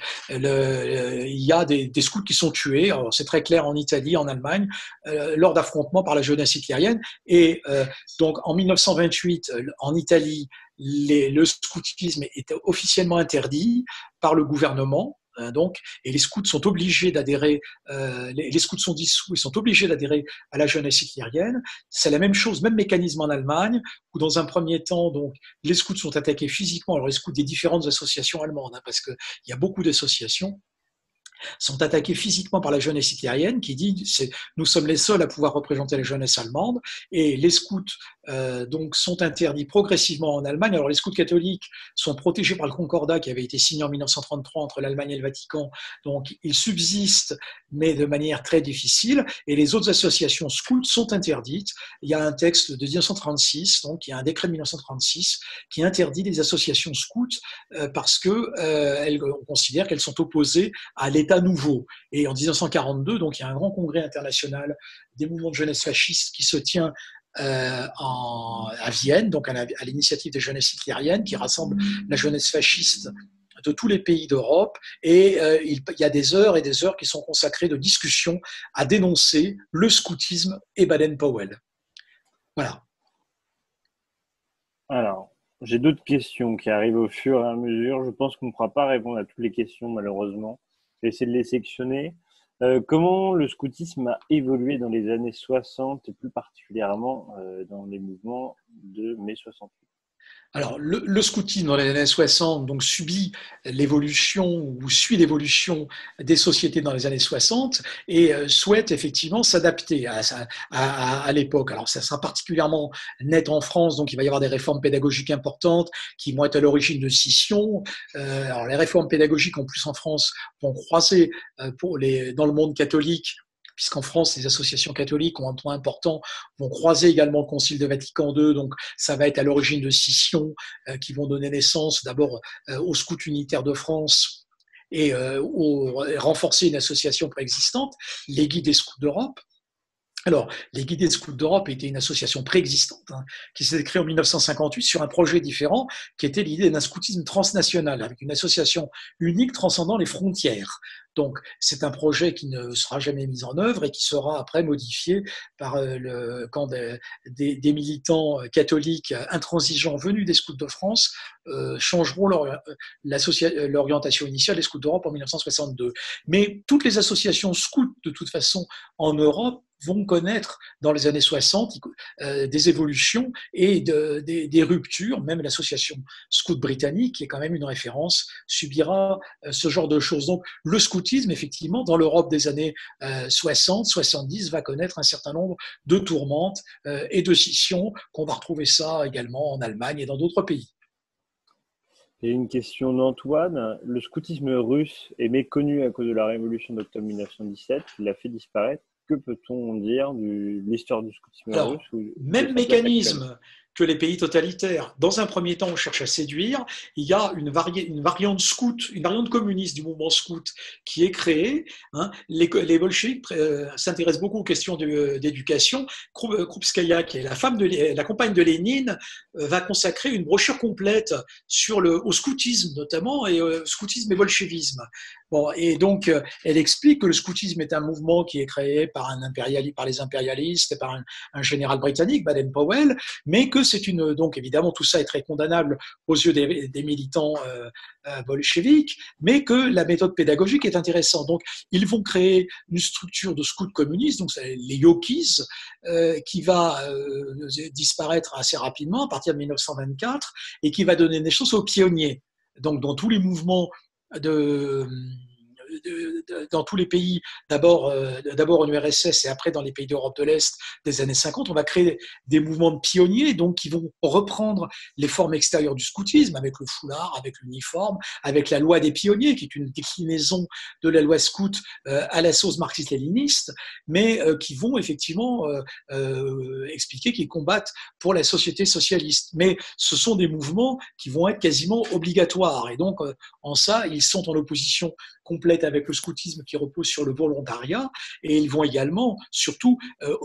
il y a des scouts qui sont tués. C'est très clair en Italie, en Allemagne, lors d'affrontements par la jeunesse hitlérienne. Et donc, en 1928, en Italie, le scoutisme était officiellement interdit par le gouvernement. Donc, et les scouts sont obligés d'adhérer, les scouts sont dissous et sont obligés d'adhérer à la jeunesse hitlérienne. C'est la même chose, même mécanisme en Allemagne, où dans un premier temps, donc, les scouts sont attaqués physiquement. Alors, les scouts des différentes associations allemandes, hein, parce qu'il y a beaucoup d'associations, sont attaqués physiquement par la jeunesse hitlérienne qui dit nous sommes les seuls à pouvoir représenter la jeunesse allemande, et les scouts donc sont interdits progressivement en Allemagne. Alors les scouts catholiques sont protégés par le Concordat qui avait été signé en 1933 entre l'Allemagne et le Vatican, donc ils subsistent mais de manière très difficile, et les autres associations scouts sont interdites. Il y a un texte de 1936, donc il y a un décret de 1936 qui interdit les associations scouts parce que on considère qu'elles sont opposées à l'État nouveau. Et en 1942, donc, il y a un grand congrès international des mouvements de jeunesse fascistes qui se tient à Vienne, donc à l'initiative des jeunesses hitlériennes, qui rassemble la jeunesse fasciste de tous les pays d'Europe, et il y a des heures et des heures qui sont consacrées de discussions à dénoncer le scoutisme et Baden-Powell. Voilà. Alors, j'ai d'autres questions qui arrivent au fur et à mesure. Je pense qu'on ne pourra pas répondre à toutes les questions, malheureusement. Je vais essayer de les sectionner. Comment le scoutisme a évolué dans les années 60 et plus particulièrement dans les mouvements de mai 68? Alors, le scoutisme dans les années 60 donc, suit l'évolution des sociétés dans les années 60 et souhaite effectivement s'adapter à l'époque. Alors, ça sera particulièrement net en France, donc il va y avoir des réformes pédagogiques importantes qui vont être à l'origine de scissions. Alors, les réformes pédagogiques, en plus en France, vont croiser dans le monde catholique, puisqu'en France, les associations catholiques ont un point important, vont croiser également le Concile de Vatican II, donc ça va être à l'origine de scissions qui vont donner naissance d'abord au Scout unitaire de France et renforcer une association préexistante, les Guides des Scouts d'Europe. Alors, les Guides des Scouts d'Europe étaient une association préexistante qui s'est créée en 1958 sur un projet différent qui était l'idée d'un scoutisme transnational avec une association unique transcendant les frontières. Donc, c'est un projet qui ne sera jamais mis en œuvre et qui sera après modifié par quand des militants catholiques intransigeants venus des Scouts de France changeront l'orientation initiale des Scouts d'Europe en 1962. Mais toutes les associations scouts, de toute façon, en Europe, vont connaître dans les années 60 des évolutions et des ruptures. Même l'association scout britannique, qui est quand même une référence, subira ce genre de choses. Donc le scoutisme, effectivement, dans l'Europe des années 60-70, va connaître un certain nombre de tourmentes et de scissions, qu'on va retrouver ça également en Allemagne et dans d'autres pays. Et une question d'Antoine. Le scoutisme russe est méconnu à cause de la révolution d'octobre 1917, qui l'a fait disparaître. Que peut-on dire de l'histoire du scoutisme russe? Même mécanisme que les pays totalitaires. Dans un premier temps, on cherche à séduire. Il y a une variante scout, une variante communiste du mouvement scout qui est créée. Les bolcheviks s'intéressent beaucoup aux questions d'éducation. Krupskaya, qui est la compagne de Lénine, va consacrer une brochure complète au scoutisme notamment, et scoutisme et bolchevisme. Bon, et donc, elle explique que le scoutisme est un mouvement qui est créé par les impérialistes et par un général britannique, Baden-Powell, mais que donc évidemment tout ça est très condamnable aux yeux des militants bolcheviques, mais que la méthode pédagogique est intéressante. Donc, ils vont créer une structure de scouts communistes, donc c'est les Yokis, qui va disparaître assez rapidement à partir de 1924 et qui va donner naissance aux pionniers. Donc, dans tous les mouvements dans tous les pays, d'abord en URSS et après dans les pays d'Europe de l'Est des années 50, on va créer des mouvements de pionniers donc, qui vont reprendre les formes extérieures du scoutisme avec le foulard, avec l'uniforme, avec la loi des pionniers qui est une déclinaison de la loi scout à la sauce marxiste-léniniste, mais qui vont effectivement expliquer qu'ils combattent pour la société socialiste. Mais ce sont des mouvements qui vont être quasiment obligatoires et donc en ça, ils sont en opposition complète avec le scoutisme qui repose sur le volontariat, et ils vont également, surtout,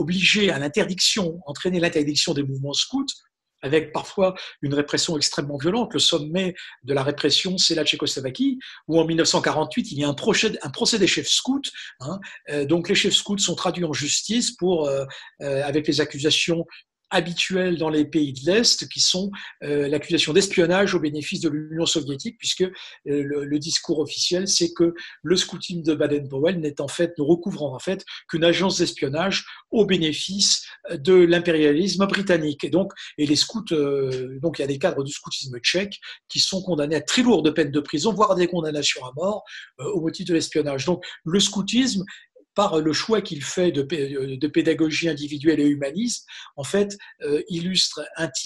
entraîner l'interdiction des mouvements scouts, avec parfois une répression extrêmement violente. Le sommet de la répression, c'est la Tchécoslovaquie, où en 1948, il y a un procès des chefs scouts. Donc les chefs scouts sont traduits en justice avec les accusations habituelles dans les pays de l'Est, qui sont l'accusation d'espionnage au bénéfice de l'Union soviétique, puisque le discours officiel, c'est que le scoutisme de Baden-Powell ne recouvre en fait qu'une agence d'espionnage au bénéfice de l'impérialisme britannique. Et les scouts, donc il y a des cadres du scoutisme tchèque qui sont condamnés à très lourdes peines de prison, voire à des condamnations à mort au motif de l'espionnage. Donc le scoutisme, par le choix qu'il fait de pédagogie individuelle et humaniste, en fait, illustre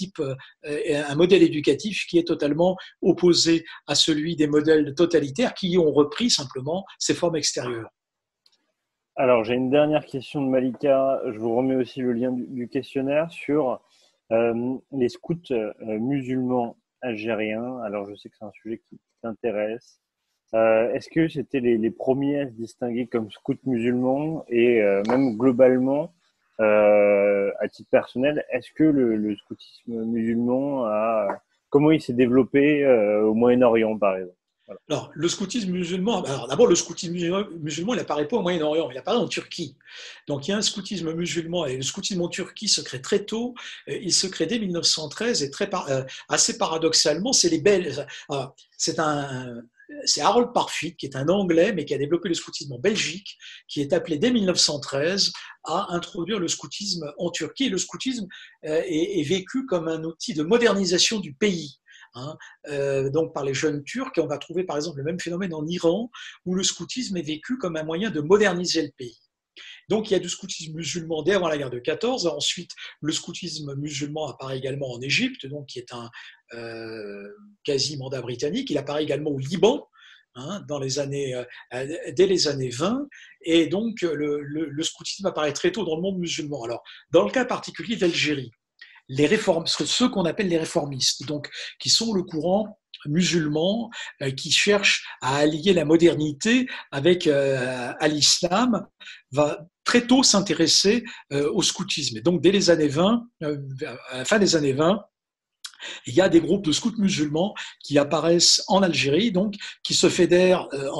un modèle éducatif qui est totalement opposé à celui des modèles totalitaires qui ont repris simplement ces formes extérieures. Alors, j'ai une dernière question de Malika. Je vous remets aussi le lien du questionnaire sur les scouts musulmans algériens. Alors, je sais que c'est un sujet qui t'intéresse. Est-ce que c'était les premiers à se distinguer comme scouts musulmans et même globalement, à titre personnel, est-ce que le scoutisme musulman comment il s'est développé au Moyen-Orient par exemple? Voilà. Alors, le scoutisme musulman, d'abord, le scoutisme musulman, il n'apparaît pas au Moyen-Orient, il apparaît en Turquie. Donc, il y a un scoutisme musulman et le scoutisme en Turquie se crée très tôt. Il se crée dès 1913 et assez paradoxalement, c'est les Belges. C'est c'est Harold Parfit, qui est un Anglais, mais qui a développé le scoutisme en Belgique, qui est appelé dès 1913 à introduire le scoutisme en Turquie. Et le scoutisme est vécu comme un outil de modernisation du pays. Hein, donc par les jeunes Turcs, et on va trouver par exemple le même phénomène en Iran, où le scoutisme est vécu comme un moyen de moderniser le pays. Donc il y a du scoutisme musulman dès avant la guerre de 14. Ensuite, le scoutisme musulman apparaît également en Égypte, donc qui est un quasi-mandat britannique. Il apparaît également au Liban, hein, dès les années 20. Et donc le scoutisme apparaît très tôt dans le monde musulman. Alors, dans le cas particulier d'Algérie, ceux qu'on appelle les réformistes, donc qui sont le courant musulman qui cherche à allier la modernité avec à l'islam, va très tôt s'intéresser au scoutisme. Et donc dès les années 20, à la fin des années 20, il y a des groupes de scouts musulmans qui apparaissent en Algérie, donc qui se fédèrent en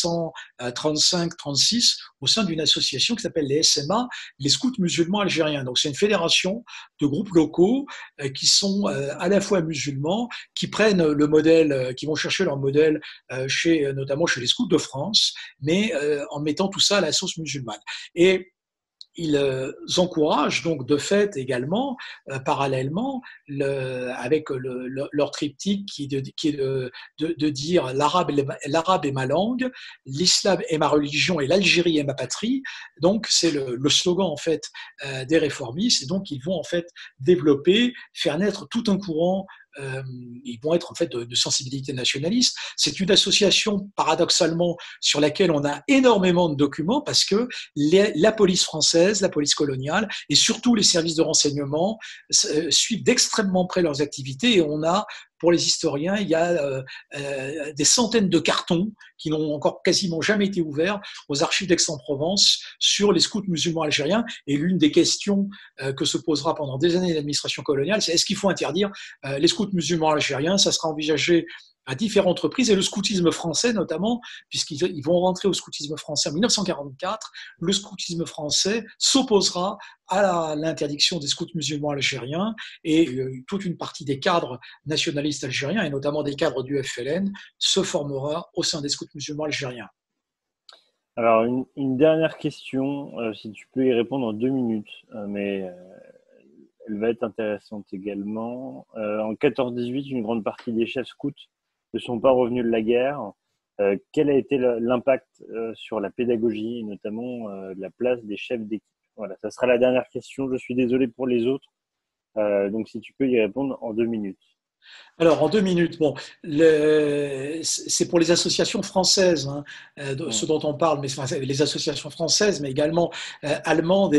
1935-36 au sein d'une association qui s'appelle les SMA, les scouts musulmans algériens. Donc c'est une fédération de groupes locaux qui sont à la fois musulmans, qui prennent le modèle, qui vont chercher leur modèle notamment chez les scouts de France, mais en mettant tout ça à la sauce musulmane. Et ils encouragent donc de fait également, parallèlement, avec leur triptyque qui est de dire l'arabe est ma langue, l'islam est ma religion et l'Algérie est ma patrie. Donc c'est le slogan en fait des réformistes, et donc ils vont en fait développer, faire naître tout un courant. Ils vont être en fait de sensibilité nationaliste. C'est une association paradoxalement sur laquelle on a énormément de documents parce que la police française, la police coloniale et surtout les services de renseignement suivent d'extrêmement près leurs activités, et on a, pour les historiens, il y a des centaines de cartons qui n'ont encore quasiment jamais été ouverts aux archives d'Aix-en-Provence sur les scouts musulmans algériens. Et l'une des questions que se posera pendant des années l'administration coloniale, c'est est-ce qu'il faut interdire les scouts musulmans algériens? Ça sera envisagé à différentes reprises, et le scoutisme français notamment, puisqu'ils vont rentrer au scoutisme français en 1944, le scoutisme français s'opposera à l'interdiction des scouts musulmans algériens, et toute une partie des cadres nationalistes algériens, et notamment des cadres du FLN, se formera au sein des scouts musulmans algériens. Alors, une dernière question, si tu peux y répondre en 2 minutes, mais elle va être intéressante également. En 14-18, une grande partie des chefs scouts ne sont pas revenus de la guerre. Quel a été l'impact sur la pédagogie, et notamment la place des chefs d'équipe? Voilà, ça sera la dernière question. Je suis désolé pour les autres. Donc, si tu peux y répondre en 2 minutes. Alors, en 2 minutes, bon, c'est pour les associations françaises, hein, ce dont on parle, mais les associations françaises, mais également allemandes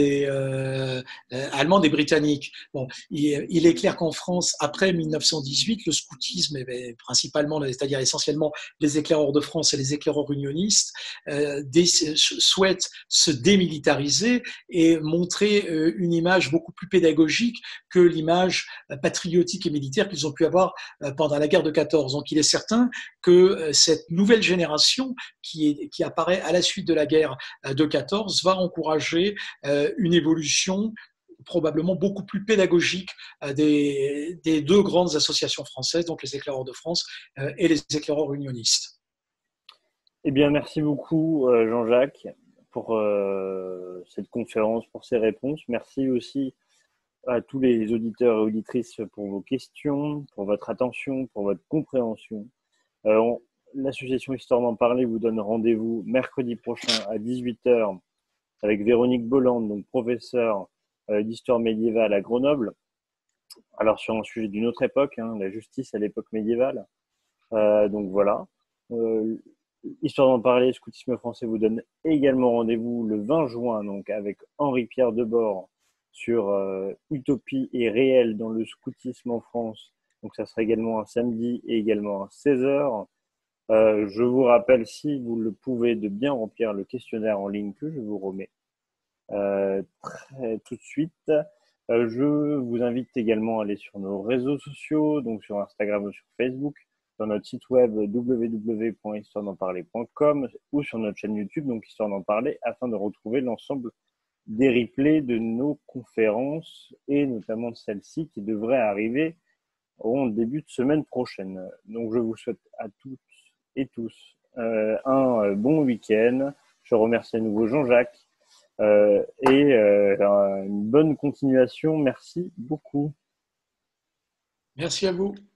et britanniques. Bon, il est clair qu'en France, après 1918, le scoutisme, principalement, c'est-à-dire essentiellement les éclaireurs de France et les éclaireurs unionistes, souhaitent se démilitariser et montrer une image beaucoup plus pédagogique que l'image patriotique et militaire qu'ils ont pu avoir pendant la guerre de 14. Donc il est certain que cette nouvelle génération qui apparaît à la suite de la guerre de 14 va encourager une évolution probablement beaucoup plus pédagogique des deux grandes associations françaises, donc les éclaireurs de France et les éclaireurs unionistes. Eh bien, merci beaucoup Jean-Jacques pour cette conférence, pour ces réponses. Merci aussi à tous les auditeurs et auditrices pour vos questions, pour votre attention, pour votre compréhension. L'association Histoire d'en parler vous donne rendez-vous mercredi prochain à 18h avec Véronique Bolland, donc professeure d'histoire médiévale à Grenoble. Alors sur un sujet d'une autre époque, la justice à l'époque médiévale. Donc voilà. Histoire d'en parler, Scoutisme français vous donne également rendez-vous le 20 juin donc avec Henri-Pierre Debord sur Utopie et réel dans le scoutisme en France. Donc ça sera également un samedi et également à 16h. Je vous rappelle, si vous le pouvez, de bien remplir le questionnaire en ligne que je vous remets tout de suite. Je vous invite également à aller sur nos réseaux sociaux, donc sur Instagram ou sur Facebook, sur notre site web www.histoiredenparler.com ou sur notre chaîne YouTube, donc Histoire d'en parler, afin de retrouver l'ensemble des replays de nos conférences et notamment de celle-ci qui devrait arriver au début de semaine prochaine. Donc je vous souhaite à toutes et tous un bon week-end. Je remercie à nouveau Jean-Jacques et une bonne continuation. Merci beaucoup. Merci à vous.